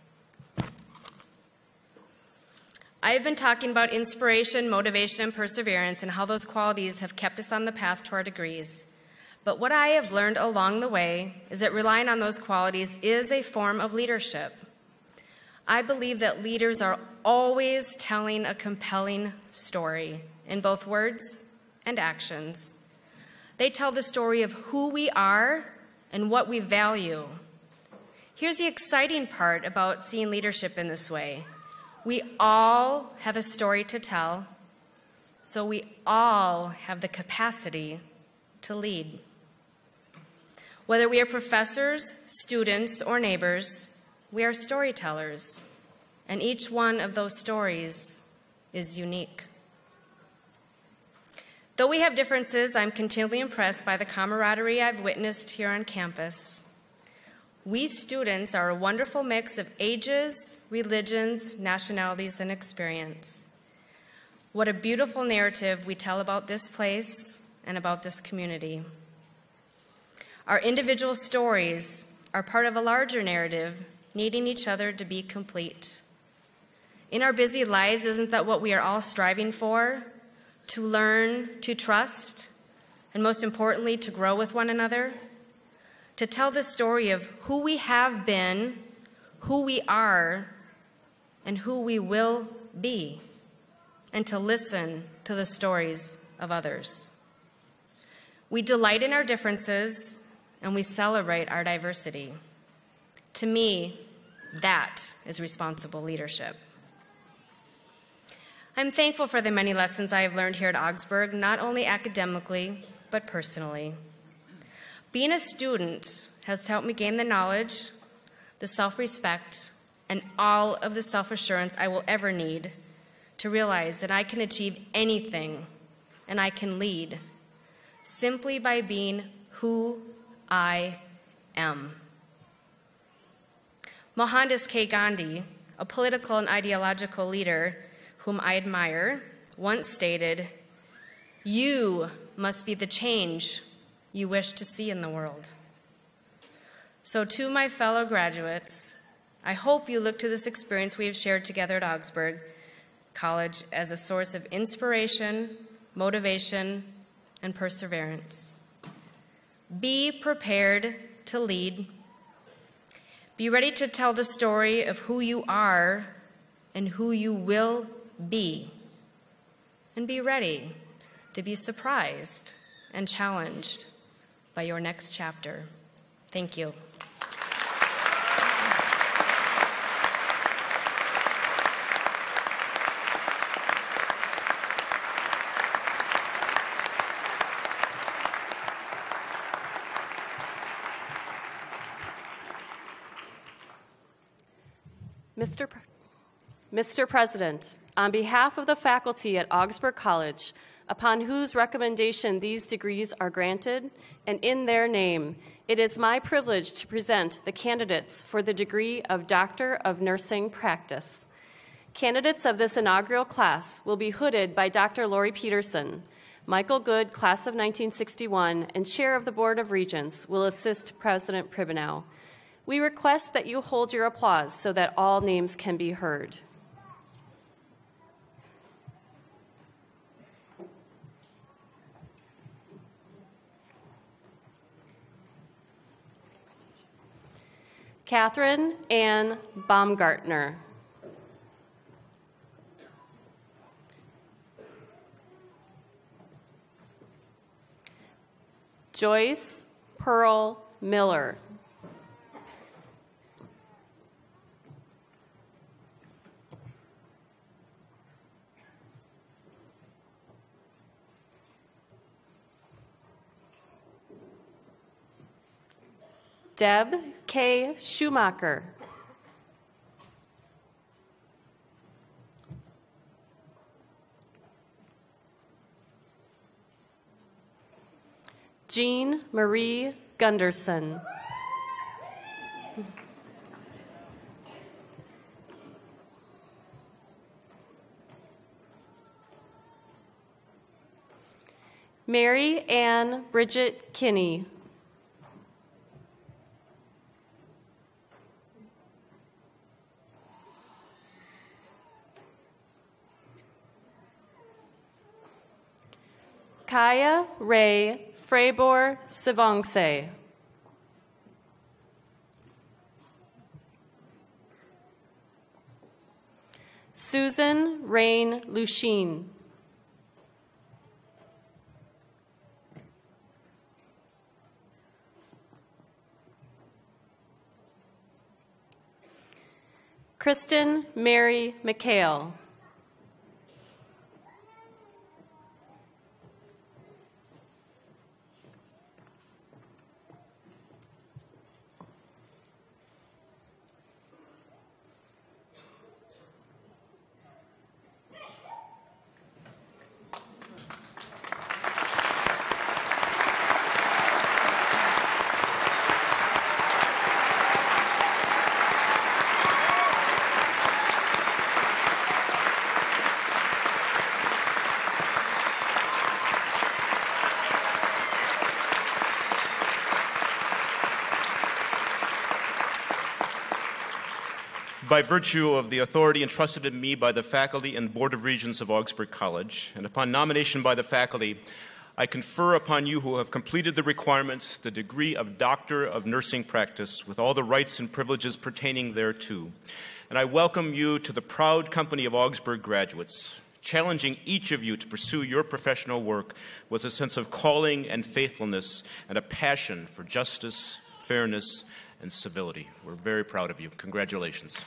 I have been talking about inspiration, motivation, and perseverance and how those qualities have kept us on the path to our degrees. But what I have learned along the way is that relying on those qualities is a form of leadership. I believe that leaders are always telling a compelling story in both words and actions. They tell the story of who we are and what we value. Here's the exciting part about seeing leadership in this way. We all have a story to tell, so we all have the capacity to lead. Whether we are professors, students, or neighbors, we are storytellers, and each one of those stories is unique. Though we have differences, I'm continually impressed by the camaraderie I've witnessed here on campus. We students are a wonderful mix of ages, religions, nationalities, and experience. What a beautiful narrative we tell about this place and about this community. Our individual stories are part of a larger narrative, needing each other to be complete. In our busy lives, isn't that what we are all striving for? To learn, to trust, and most importantly, to grow with one another? To tell the story of who we have been, who we are, and who we will be, and to listen to the stories of others. We delight in our differences, and we celebrate our diversity. To me, that is responsible leadership. I'm thankful for the many lessons I have learned here at Augsburg, not only academically, but personally. Being a student has helped me gain the knowledge, the self-respect, and all of the self-assurance I will ever need to realize that I can achieve anything and I can lead simply by being who I am. Mohandas K. Gandhi, a political and ideological leader whom I admire, once stated, "You must be the change you wish to see in the world." So to my fellow graduates, I hope you look to this experience we have shared together at Augsburg College as a source of inspiration, motivation, and perseverance. Be prepared to lead. Be ready to tell the story of who you are and who you will be. And be ready to be surprised and challenged by your next chapter. Thank you. Mr. President, on behalf of the faculty at Augsburg College, upon whose recommendation these degrees are granted, and in their name, it is my privilege to present the candidates for the degree of Doctor of Nursing Practice. Candidates of this inaugural class will be hooded by Dr. Lori Peterson. Michael Good, class of 1961, and Chair of the Board of Regents, will assist President Pribenow. We request that you hold your applause so that all names can be heard. Catherine Ann Baumgartner. Joyce Pearl Miller. Deb K. Schumacher. Jean Marie Gunderson. Mary Ann Bridget Kinney. Kaya Ray Freibor Sivongse. Susan Rain Luchin. Kristen Mary McHale. By virtue of the authority entrusted to me by the faculty and Board of Regents of Augsburg College, and upon nomination by the faculty, I confer upon you who have completed the requirements the degree of Doctor of Nursing Practice with all the rights and privileges pertaining thereto. And I welcome you to the proud company of Augsburg graduates, challenging each of you to pursue your professional work with a sense of calling and faithfulness and a passion for justice, fairness, and civility. We're very proud of you. Congratulations.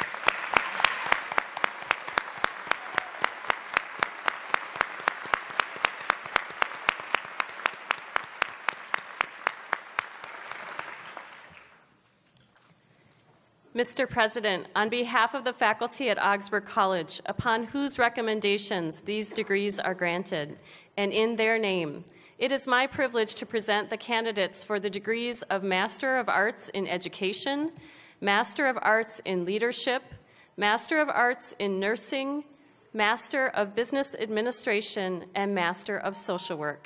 Mr. President, on behalf of the faculty at Augsburg College, upon whose recommendations these degrees are granted, and in their name, it is my privilege to present the candidates for the degrees of Master of Arts in Education, Master of Arts in Leadership, Master of Arts in Nursing, Master of Business Administration, and Master of Social Work.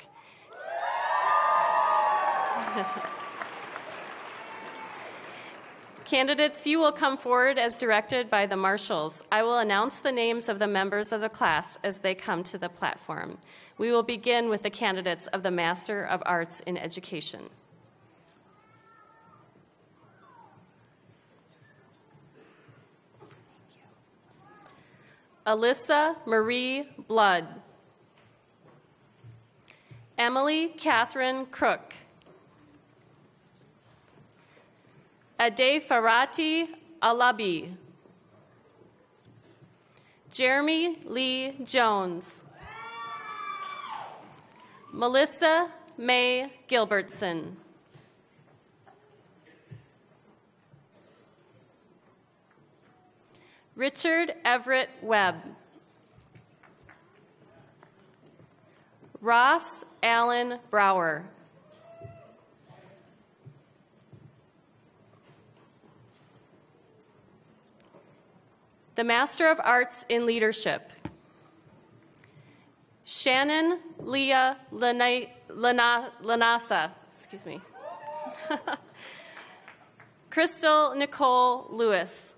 Candidates, you will come forward as directed by the marshals. I will announce the names of the members of the class as they come to the platform. We will begin with the candidates of the Master of Arts in Education. Alyssa Marie Blood. Emily Catherine Crook. Ade Farati Alabi. Jeremy Lee Jones. Melissa May Gilbertson. Richard Everett Webb. Ross Allen Brower. The Master of Arts in Leadership. Shannon Leah Lanasa, excuse me. Crystal Nicole Lewis.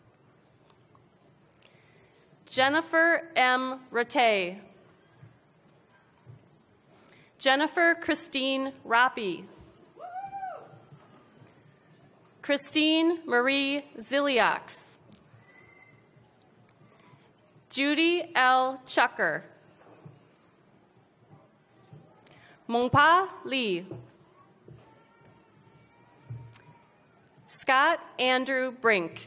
Jennifer M. Rattay. Jennifer Christine Rappi. Christine Marie Ziliaks. Judy L. Chucker. Mongpa Lee. Scott Andrew Brink.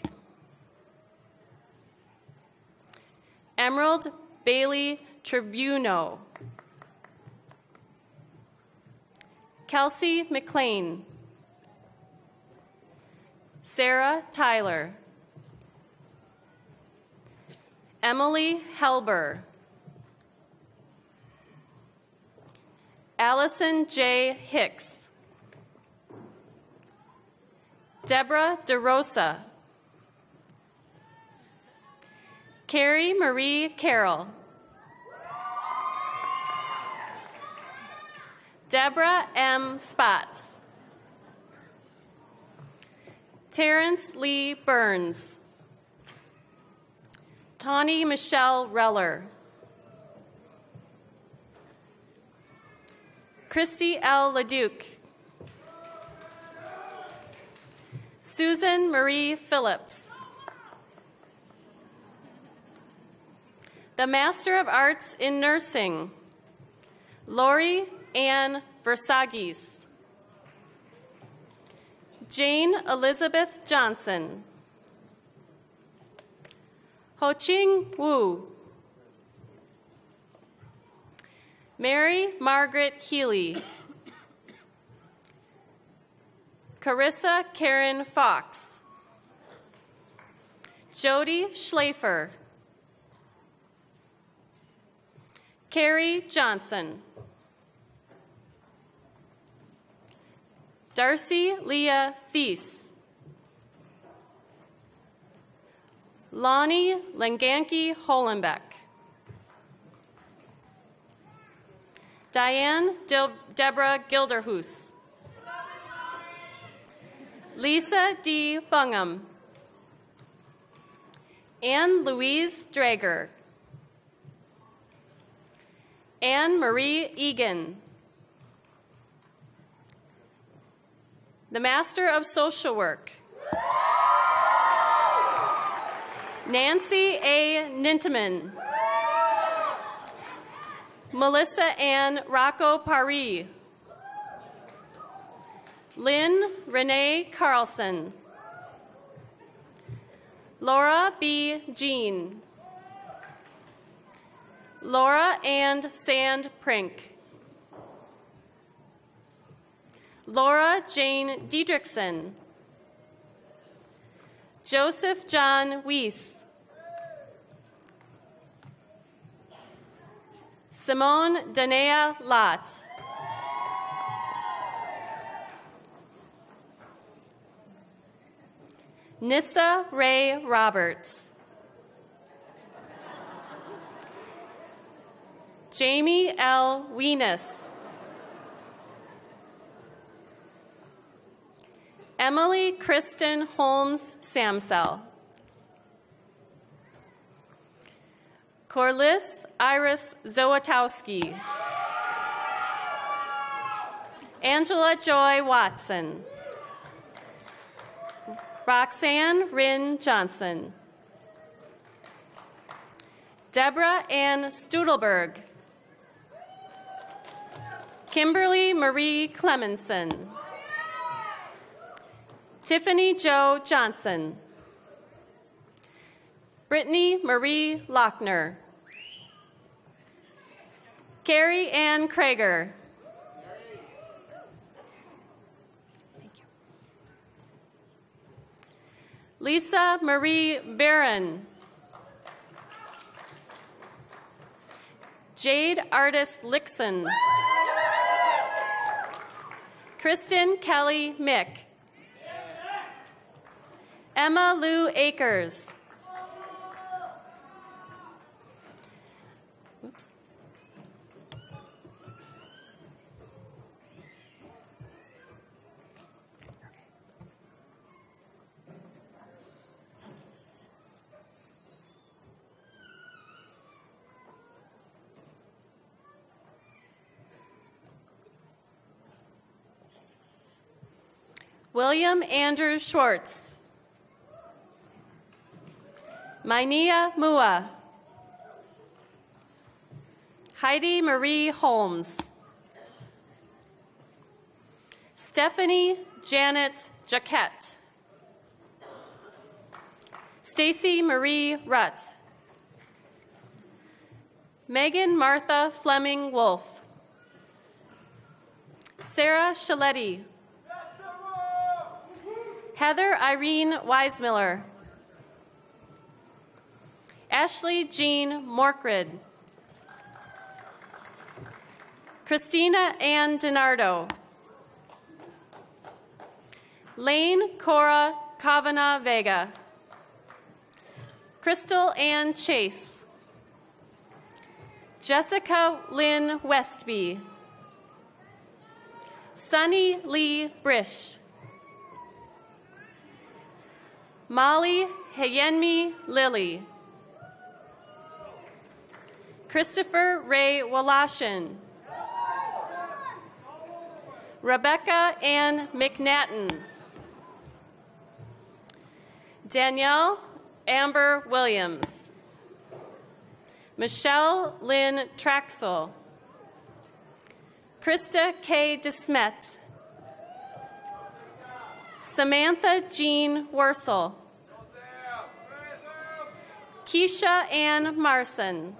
Emerald Bailey Tribuno. Kelsey McLean. Sarah Tyler. Emily Helber. Allison J. Hicks. Deborah DeRosa. Carrie Marie Carroll. Deborah M. Spots. Terrence Lee Burns. Tawny Michelle Reller. Christy L. LeDuc. Susan Marie Phillips. The Master of Arts in Nursing. Lori Ann Versagis. Jane Elizabeth Johnson. Ho-Ching Wu. Mary Margaret Healy. Carissa Karen Fox. Jody Schlafer. Carrie Johnson. Darcy Leah Thies. Lonnie Langanke Holenbeck. Diane Deborah Gilderhus. Lisa D. Bungham. Anne Louise Drager. Anne Marie Egan. The Master of Social Work. Nancy A. Ninteman. Melissa Ann Rocco Paris. Lynn Renee Carlson. Laura B. Jean. Laura and Sand Prink. Laura Jane Diedrichson. Joseph John Weiss. Simone Danea Lott. Nissa Ray Roberts. Jamie L. Weenus. Emily Kristen Holmes Samsel. Corliss Iris Zowatowski. Angela Joy Watson. Roxanne Rynn Johnson. Deborah Ann Studelberg. Kimberly Marie Clemenson. Tiffany Jo Johnson. Brittany Marie Lochner. Carrie Ann Krager. Thank you. Lisa Marie Barron. Jade Artis Lixon. Kristen Kelly Mick. Emma Lou Akers. Oops. William Andrew Schwartz. Mainia Mua. Heidi Marie Holmes. Stephanie Janet Jaquette. Stacy Marie Rutt. Megan Martha Fleming Wolf. Sarah Shaletti. Heather Irene Weismiller. Ashley Jean Morkrid. Christina Ann DiNardo. Lane Cora Kavanaugh Vega. Crystal Ann Chase. Jessica Lynn Westby. Sunny Lee Brish. Molly Hayenmi Lilly. Christopher Ray Walashin. Rebecca Ann McNatten. Danielle Amber Williams. Michelle Lynn Traxel. Krista K. DeSmet. Samantha Jean Wursel. Keisha Ann Marson.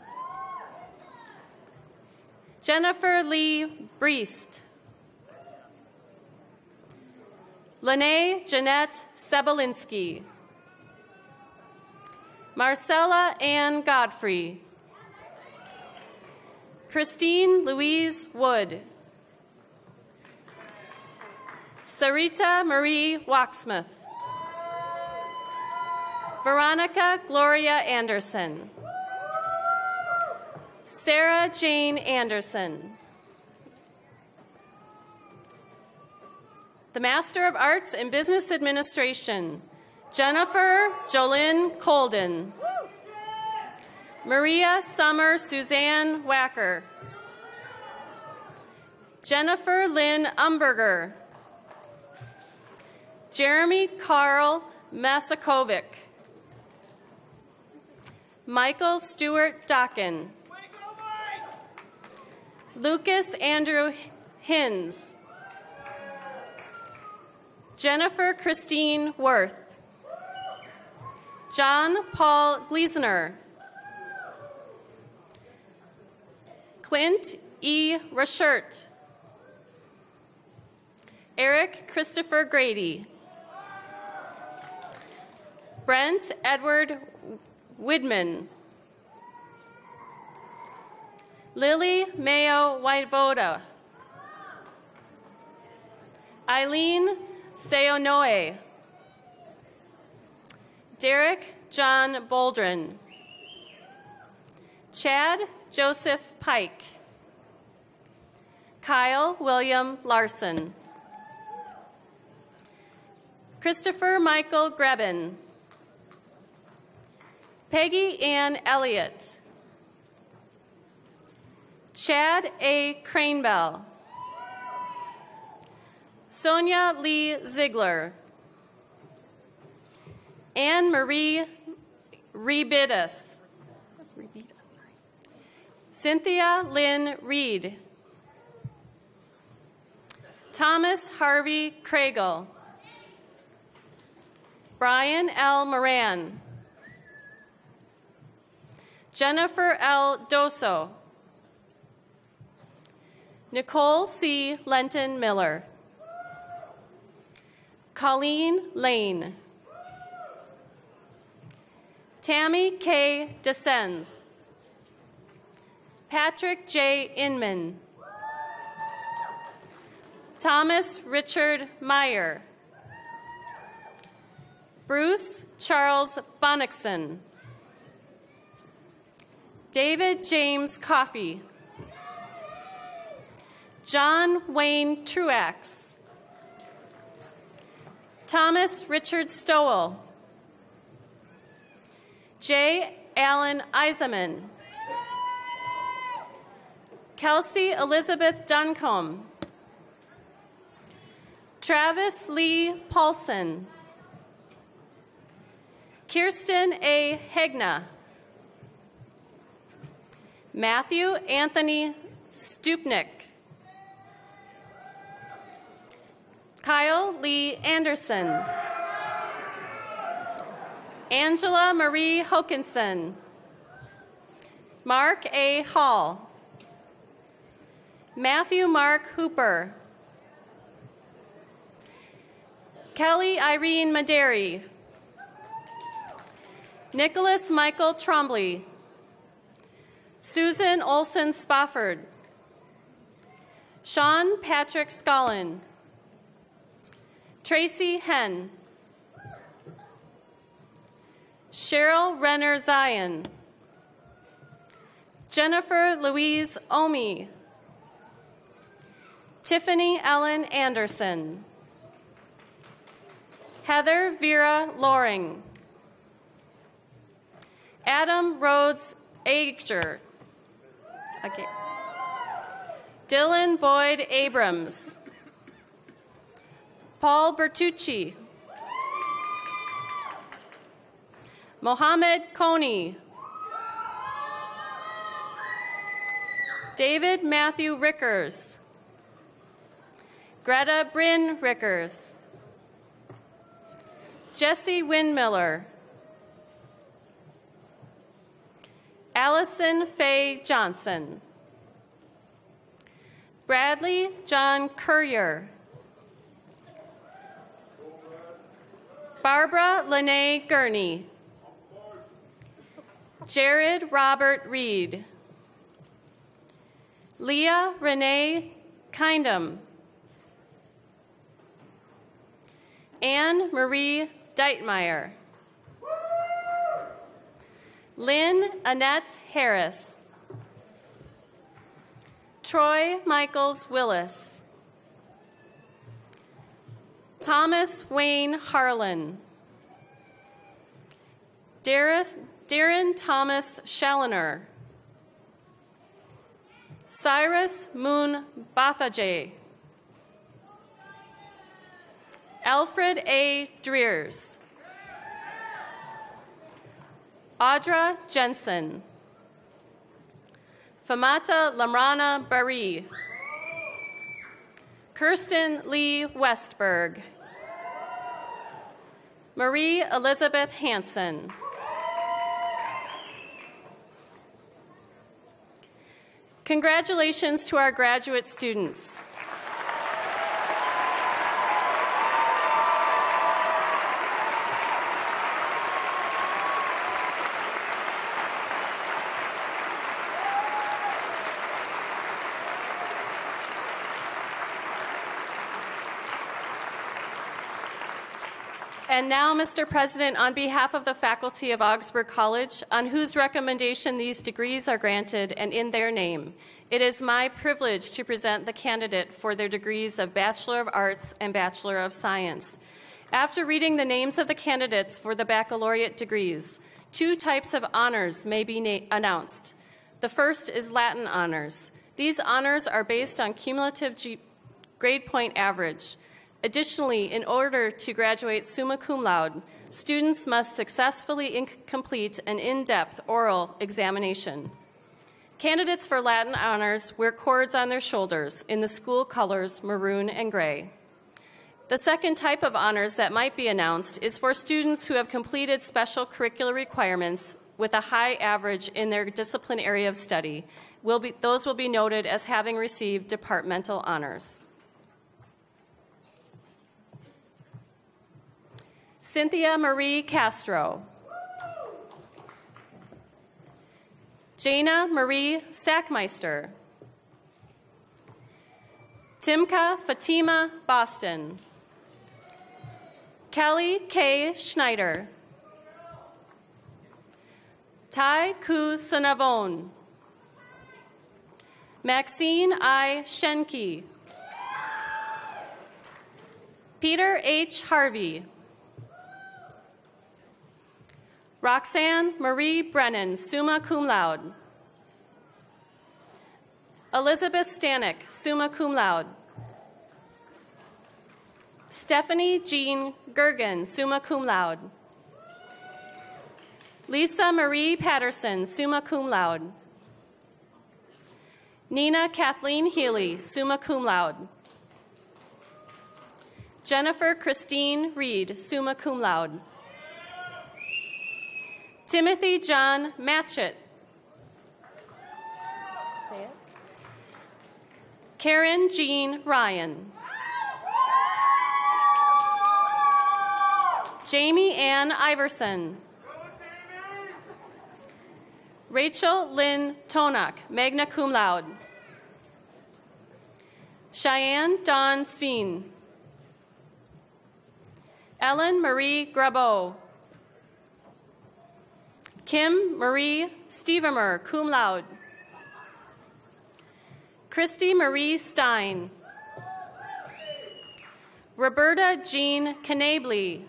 Jennifer Lee Breest. Lene Jeanette Sebelinsky. Marcella Ann Godfrey. Christine Louise Wood. Sarita Marie Waxsmith. Veronica Gloria Anderson. Sarah Jane Anderson. The Master of Arts in Business Administration, Jennifer Jolynn Colden. Maria Summer Suzanne Wacker. Jennifer Lynn Umberger. Jeremy Carl Masakovic. Michael Stewart Dockin. Lucas Andrew Hins. Jennifer Christine Worth. John Paul Gleasoner. Clint E. Rashert. Eric Christopher Grady. Brent Edward Widman. Lily Mayo Whitevoda. Eileen Seonoe. Derek John Boldrin. Chad Joseph Pike. Kyle William Larson. Christopher Michael Grebin. Peggy Ann Elliott. Chad A. Cranebell. Sonia Lee Ziegler. Anne Marie Rebidus. Cynthia Lynn Reed. Thomas Harvey Craigle. Brian L. Moran. Jennifer L. Doso. Nicole C. Lenton Miller. Colleen Lane. Tammy K. Descends. Patrick J. Inman. Thomas Richard Meyer. Bruce Charles Bonnickson. David James Coffey. John Wayne Truax. Thomas Richard Stowell. J. Allen Eisenman. Kelsey Elizabeth Duncombe. Travis Lee Paulson. Kirsten A. Hegna. Matthew Anthony Stupnick. Kyle Lee Anderson. Angela Marie Hokinson. Mark A. Hall. Matthew Mark Hooper. Kelly Irene Maderi. Nicholas Michael Trombley. Susan Olson Spofford. Sean Patrick Scollin. Tracy Henn. Cheryl Renner Zion. Jennifer Louise Omi. Tiffany Ellen Anderson. Heather Vera Loring. Adam Rhodes Ager. Okay. Dylan Boyd Abrams. Paul Bertucci. Mohammed Coney. David Matthew Rickers. Greta Bryn Rickers. Jesse Windmiller. Allison Faye Johnson. Bradley John Currier. Barbara Lene Gurney. Jared Robert Reed. Leah Renee Kindem. Anne Marie Deitmeyer. Lynn Annette Harris. Troy Michaels Willis. Thomas Wayne Harlan. Darren Thomas Challoner. Cyrus Moon Bathajay. Alfred A. Dreers. Audra Jensen. Famata Lamrana Bari. Kirsten Lee Westberg. Marie Elizabeth Hansen. Congratulations to our graduate students. And now, Mr. President, on behalf of the faculty of Augsburg College, on whose recommendation these degrees are granted and in their name, it is my privilege to present the candidate for their degrees of Bachelor of Arts and Bachelor of Science. After reading the names of the candidates for the baccalaureate degrees, two types of honors may be announced. The first is Latin honors. These honors are based on cumulative grade point average. Additionally, in order to graduate summa cum laude, students must successfully complete an in-depth oral examination. Candidates for Latin honors wear cords on their shoulders in the school colors maroon and gray. The second type of honors that might be announced is for students who have completed special curricular requirements with a high average in their discipline area of study. Those will be noted as having received departmental honors. Cynthia Marie Castro. Jana Marie Sackmeister. Timka Fatima Boston. Kelly K. Schneider. Tai Ku Sanavon. Maxine I. Schenke. Peter H. Harvey. Roxanne Marie Brennan, summa cum laude. Elizabeth Stanek, summa cum laude. Stephanie Jean Gergen, summa cum laude. Lisa Marie Patterson, summa cum laude. Nina Kathleen Healy, summa cum laude. Jennifer Christine Reed, summa cum laude. Timothy John Matchett. Say it. Karen Jean Ryan. Jamie Ann Iverson. Rachel Lynn Tonak, magna cum laude. Cheyenne Dawn Sveen. Ellen Marie Grabeau. Kim Marie Stevemer, cum laude. Christy Marie Stein. Roberta Jean Knably.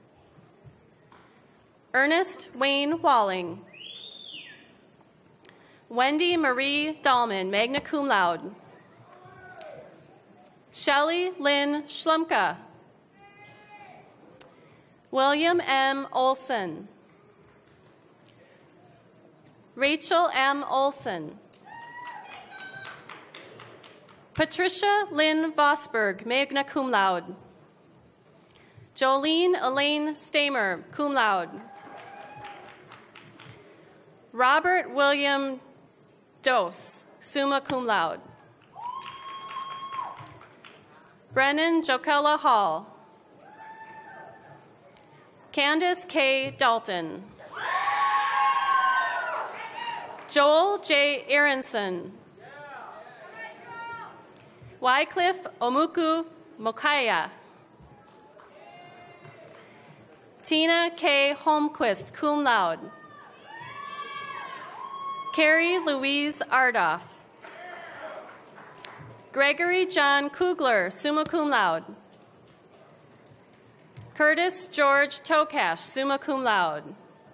Ernest Wayne Walling. Wendy Marie Dahlman, magna cum laude. Shelley Lynn Schlumka. William M. Olson. Rachel M. Olson. Patricia Lynn Vosberg, magna cum laude. Jolene Elaine Stamer, cum laude. Robert William Dose, summa cum laude. Brennan Jokella Hall. Candace K. Dalton. Joel J. Aronson. Wycliffe Omuku Mokaya. Tina K. Holmquist, cum laude. Carrie Louise Ardoff. Gregory John Kugler, summa cum laude. Curtis George Tokash, summa cum laude.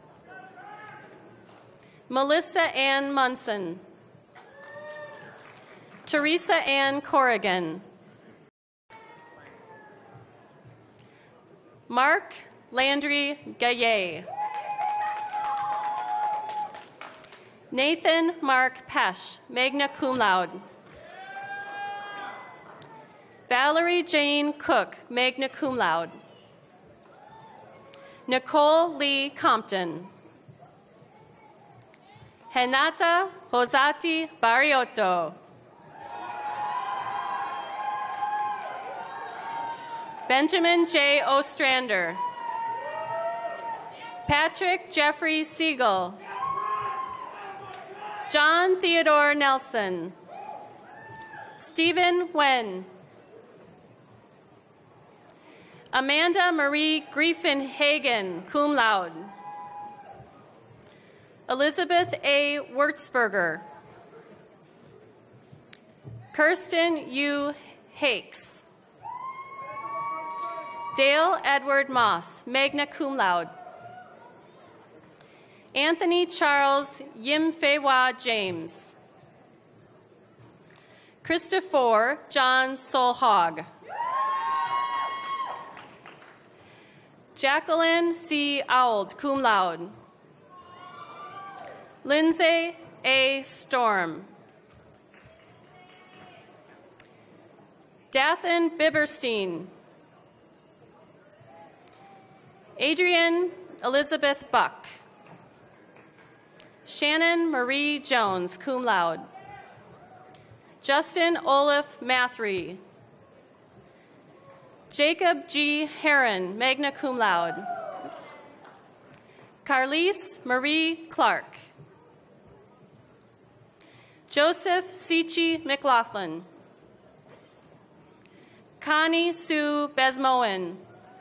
Melissa Ann Munson. Teresa Ann Corrigan. Mark Landry Gaillet. Nathan Mark Pesch, magna cum laude. Valerie Jane Cook, magna cum laude. Nicole Lee Compton. Renata Rosati Bariotto. Benjamin J. Ostrander. Patrick Jeffrey Siegel. John Theodore Nelson. Stephen Wen. Amanda Marie Griffin Hagen, cum laude. Elizabeth A. Wurtzberger. Kirsten U. Hakes. Dale Edward Moss, magna cum laude. Anthony Charles Yimfewa James. Christopher John Solhog. Jacqueline C. Auld, cum laude. Lindsay A. Storm. Dathan Biberstein. Adrienne Elizabeth Buck. Shannon Marie Jones, cum laude. Justin Olaf Mathry. Jacob G. Heron, magna cum laude. Carlise Marie Clark. Joseph Sichi McLaughlin. Connie Sue Besmoen.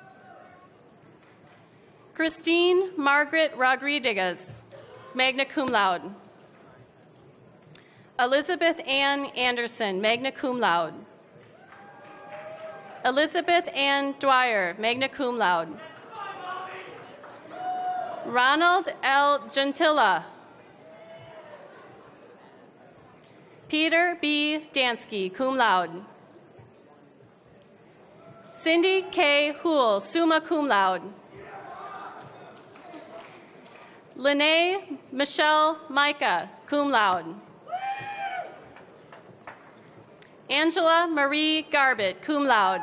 Christine Margaret Rodriguez, magna cum laude. Elizabeth Ann Anderson, magna cum laude. Elizabeth Ann Dwyer, magna cum laude. Ronald L. Gentilla. Peter B. Dansky, cum laude. Cindy K. Houle, summa cum laude. Lene Michelle Micah, cum laude. Angela Marie Garbett, cum laude.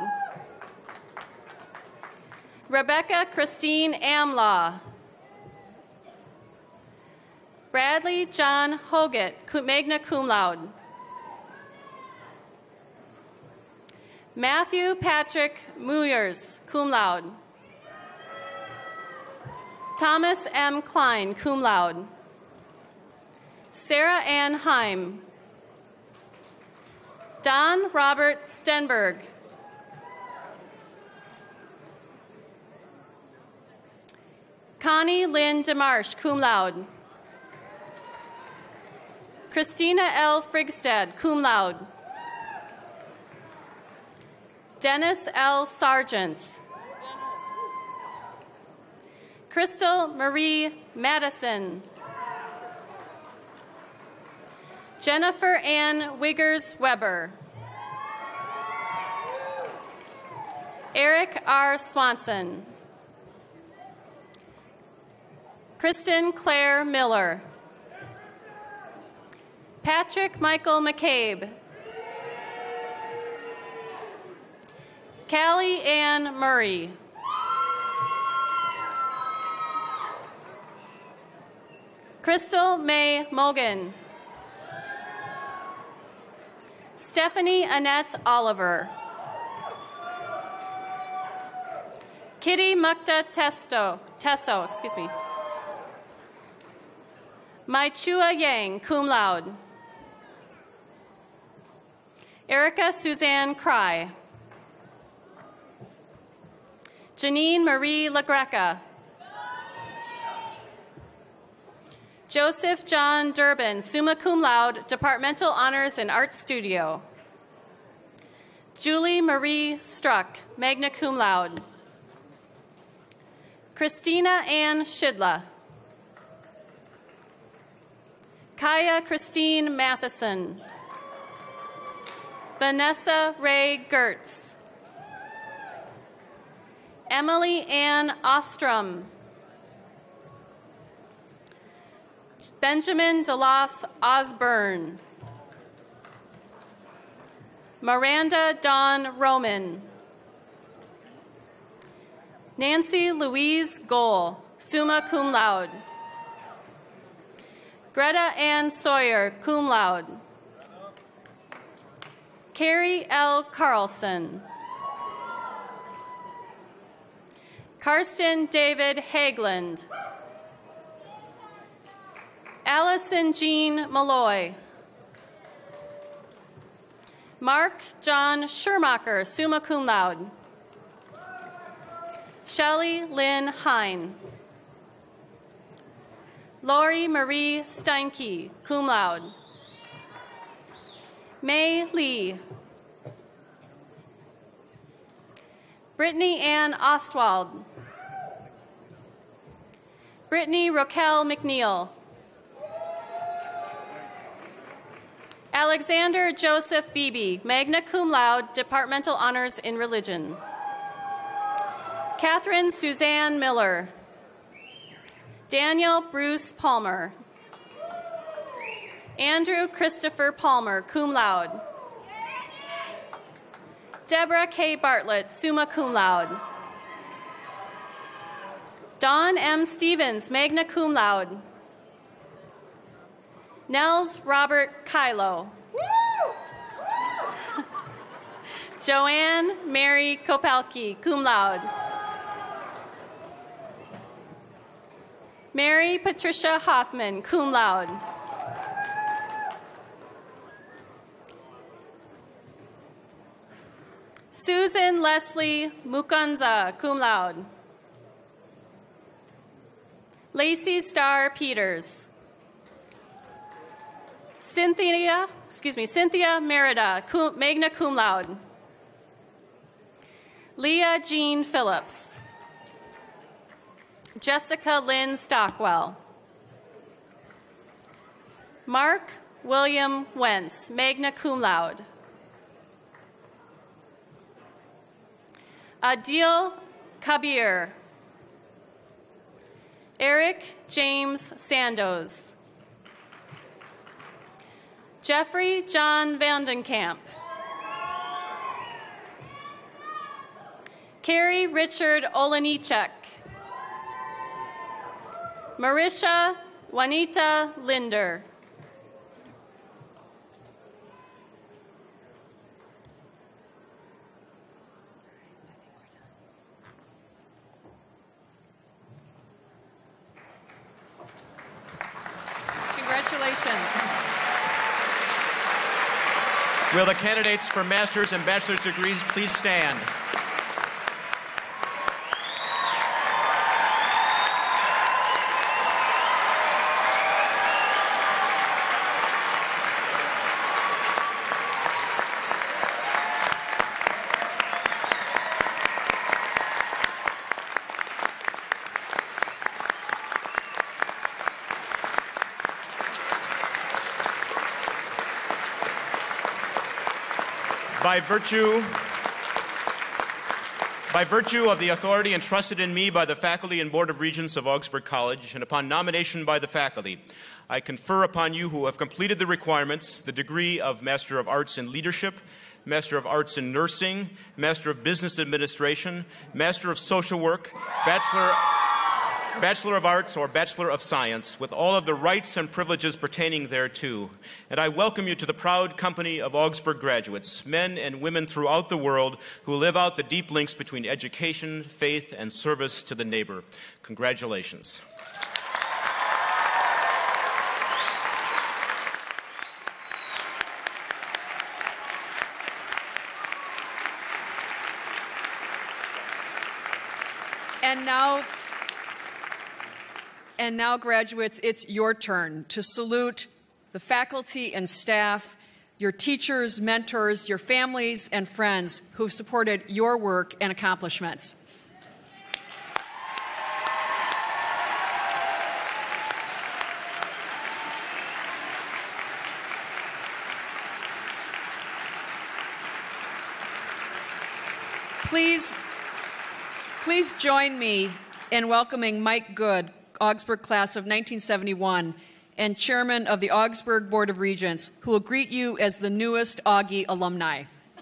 Rebecca Christine Amlaw. Bradley John Hoggett, magna cum laude. Matthew Patrick Muyers, cum laude. Thomas M. Klein, cum laude. Sarah Ann Heim. Don Robert Stenberg. Connie Lynn DeMarsh, cum laude. Christina L. Frigstad, cum laude. Dennis L. Sargent. Crystal Marie Madison. Jennifer Ann Wiggers Weber. Eric R. Swanson. Kristen Claire Miller. Patrick Michael McCabe. Callie Ann Murray. Crystal May Mogan. Stephanie Annette Oliver. Kitty Mukta Tesso, excuse me. Mai Chua Yang, cum laude. Erica Suzanne Cry. Janine Marie LaGreca. Joseph John Durbin, summa cum laude, Departmental Honors in Art Studio. Julie Marie Struck, magna cum laude. Christina Ann Shidla. Kaya Christine Matheson. Vanessa Ray Gertz. Emily Ann Ostrom. Benjamin DeLoss Osborne. Miranda Dawn Roman. Nancy Louise Gohl, summa cum laude. Greta Ann Sawyer, cum laude. Carrie L. Carlson. Karsten David Hageland. Allison Jean Malloy. Mark John Schermacher, summa cum laude. Shelley Lynn Hine. Lori Marie Steinke, cum laude. May Lee. Brittany Ann Ostwald. Brittany Raquel McNeil. Alexander Joseph Beebe, magna cum laude, Departmental Honors in Religion. Catherine Suzanne Miller. Daniel Bruce Palmer. Andrew Christopher Palmer, cum laude. Deborah K. Bartlett, summa cum laude. Don M. Stevens, magna cum laude. Nels Robert Kylo. Joanne Mary Kopalki, cum laude. Mary Patricia Hoffman, cum laude. Susan Leslie Mukanza, cum laude. Lacey Starr Peters. Cynthia Merida, magna cum laude. Leah Jean Phillips. Jessica Lynn Stockwell. Mark William Wentz, magna cum laude. Adil Kabir. Eric James Sandoz. Jeffrey John Vandenkamp. Carrie Richard Olenichek. Marisha Juanita Linder. Congratulations. Will the candidates for master's and bachelor's degrees please stand? By virtue of the authority entrusted in me by the faculty and Board of Regents of Augsburg College, and upon nomination by the faculty, I confer upon you who have completed the requirements the degree of Master of Arts in Leadership, Master of Arts in Nursing, Master of Business Administration, Master of Social Work, Bachelor of Arts or Bachelor of Science, with all of the rights and privileges pertaining thereto. And I welcome you to the proud company of Augsburg graduates, men and women throughout the world who live out the deep links between education, faith, and service to the neighbor. Congratulations. And now, graduates, it's your turn to salute the faculty and staff, your teachers, mentors, your families, and friends who've supported your work and accomplishments. Please join me in welcoming Mike Good, Augsburg class of 1971, and chairman of the Augsburg Board of Regents, who will greet you as the newest Augie alumni.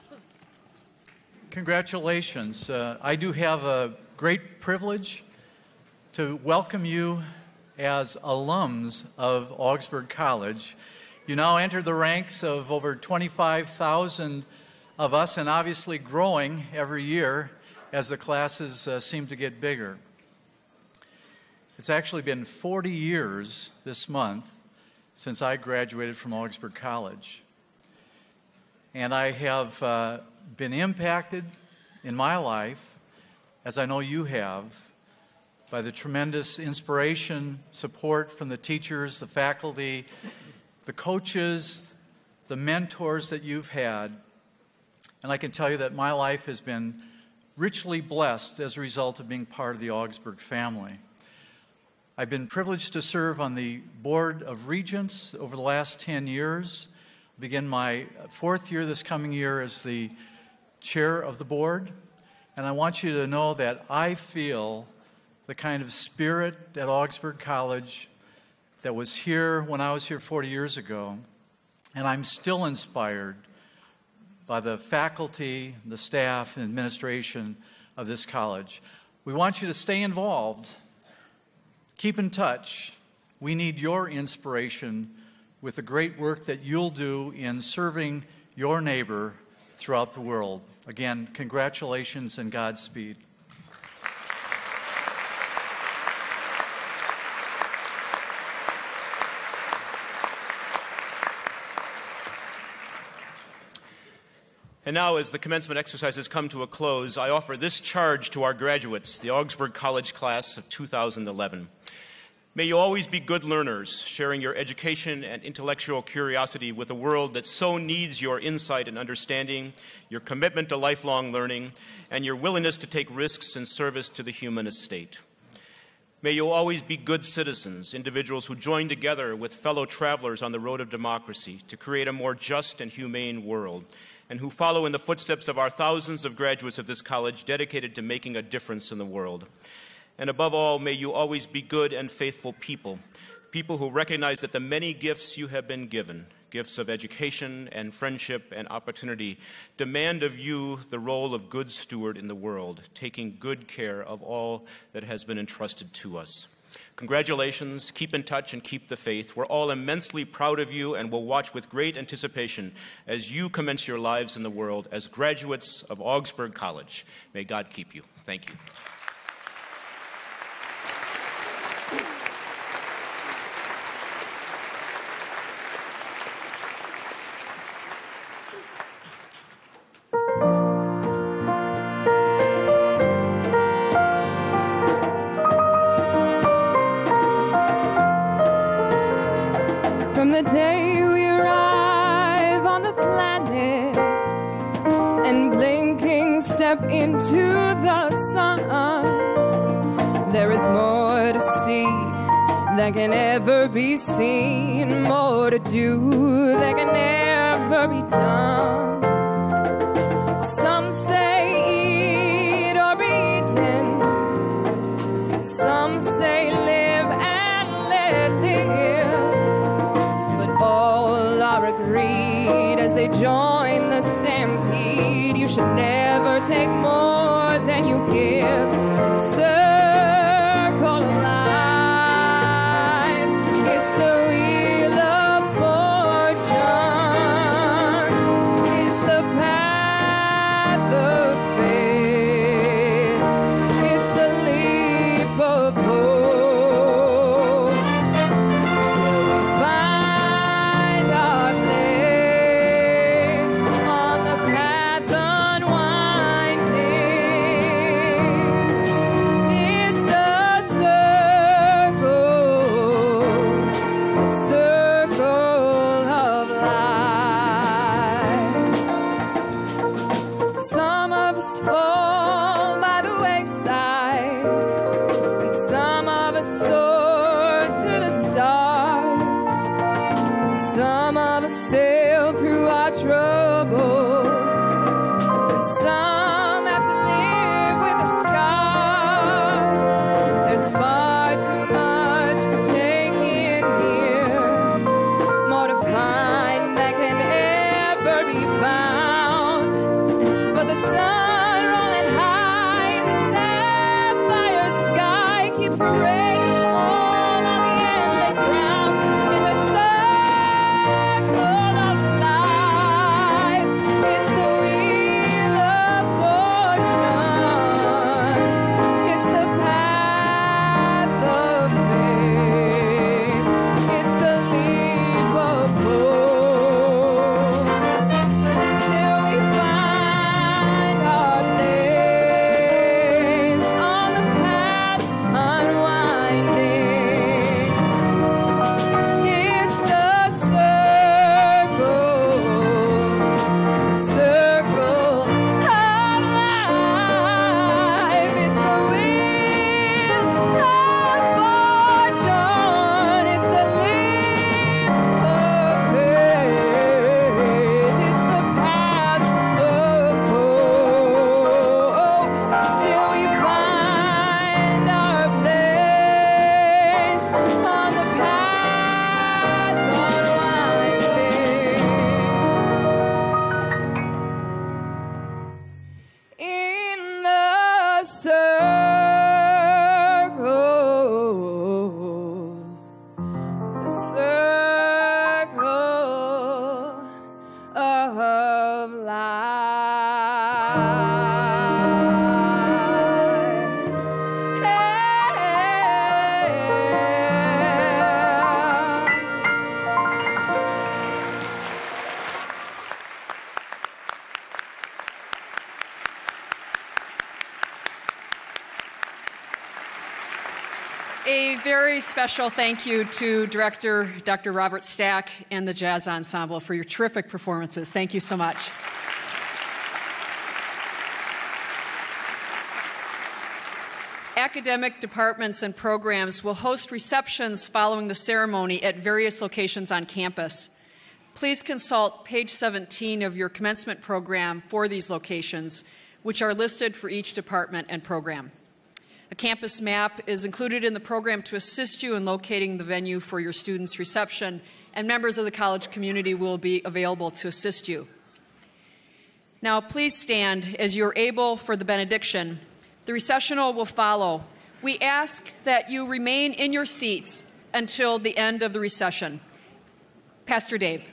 Congratulations. I do have a great privilege to welcome you as alums of Augsburg College. You now enter the ranks of over 25,000 of us, and obviously growing every year as the classes seem to get bigger. It's actually been 40 years this month since I graduated from Augsburg College. And I have been impacted in my life, as I know you have, by the tremendous inspiration, support from the teachers, the faculty, the coaches, the mentors that you've had. And I can tell you that my life has been richly blessed as a result of being part of the Augsburg family. I've been privileged to serve on the Board of Regents over the last 10 years. I begin my 4th year this coming year as the chair of the board. And I want you to know that I feel the kind of spirit at Augsburg College that was here when I was here 40 years ago. And I'm still inspired by the faculty, the staff, and administration of this college. We want you to stay involved. Keep in touch. We need your inspiration with the great work that you'll do in serving your neighbor throughout the world. Again, congratulations and Godspeed. And now, as the commencement exercises come to a close, I offer this charge to our graduates, the Augsburg College class of 2011. May you always be good learners, sharing your education and intellectual curiosity with a world that so needs your insight and understanding, your commitment to lifelong learning, and your willingness to take risks in service to the human estate. May you always be good citizens, individuals who join together with fellow travelers on the road of democracy to create a more just and humane world, and who follow in the footsteps of our thousands of graduates of this college dedicated to making a difference in the world. And above all, may you always be good and faithful people, people who recognize that the many gifts you have been given, gifts of education and friendship and opportunity, demand of you the role of good steward in the world, taking good care of all that has been entrusted to us. Congratulations, keep in touch and keep the faith. We're all immensely proud of you and will watch with great anticipation as you commence your lives in the world as graduates of Augsburg College. May God keep you. Thank you. From the day we arrive on the planet and blinking step into the sun, there is more to see than can ever be seen, more to do that can never be done. Some say eat or be eaten, some say live and let live. All are agreed as they join the stampede. You should never take more than you give. The circle of life, it's the wheel of fortune, it's the path of faith, it's the leap of hope, till we find our place on the path unwinding. It's the circle of life. Some of us fall by the wayside, and some of us soar to the stars. Some of us sail through our troubles, and some have to live with the scars. There's far too much to take in here, more to find that can ever be found. But the sun rolling high in the sapphire sky keeps great and small on the endless ground. In the circle of life, it's the wheel of A very special thank you to Director Dr. Robert Stack and the Jazz Ensemble for your terrific performances. Thank you so much. Academic departments and programs will host receptions following the ceremony at various locations on campus. Please consult page 17 of your commencement program for these locations, which are listed for each department and program. A campus map is included in the program to assist you in locating the venue for your students' reception, and members of the college community will be available to assist you. Now, please stand as you're able for the benediction. The recessional will follow. We ask that you remain in your seats until the end of the recession. Pastor Dave.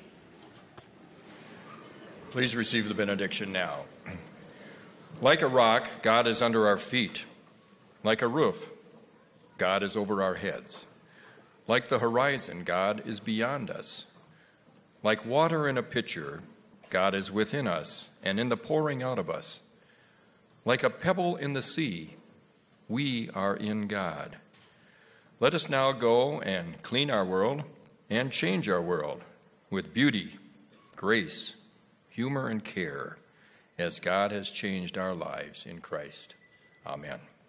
Please receive the benediction now. Like a rock, God is under our feet. Like a roof, God is over our heads. Like the horizon, God is beyond us. Like water in a pitcher, God is within us and in the pouring out of us. Like a pebble in the sea, we are in God. Let us now go and clean our world and change our world with beauty, grace, humor, and care, as God has changed our lives in Christ. Amen.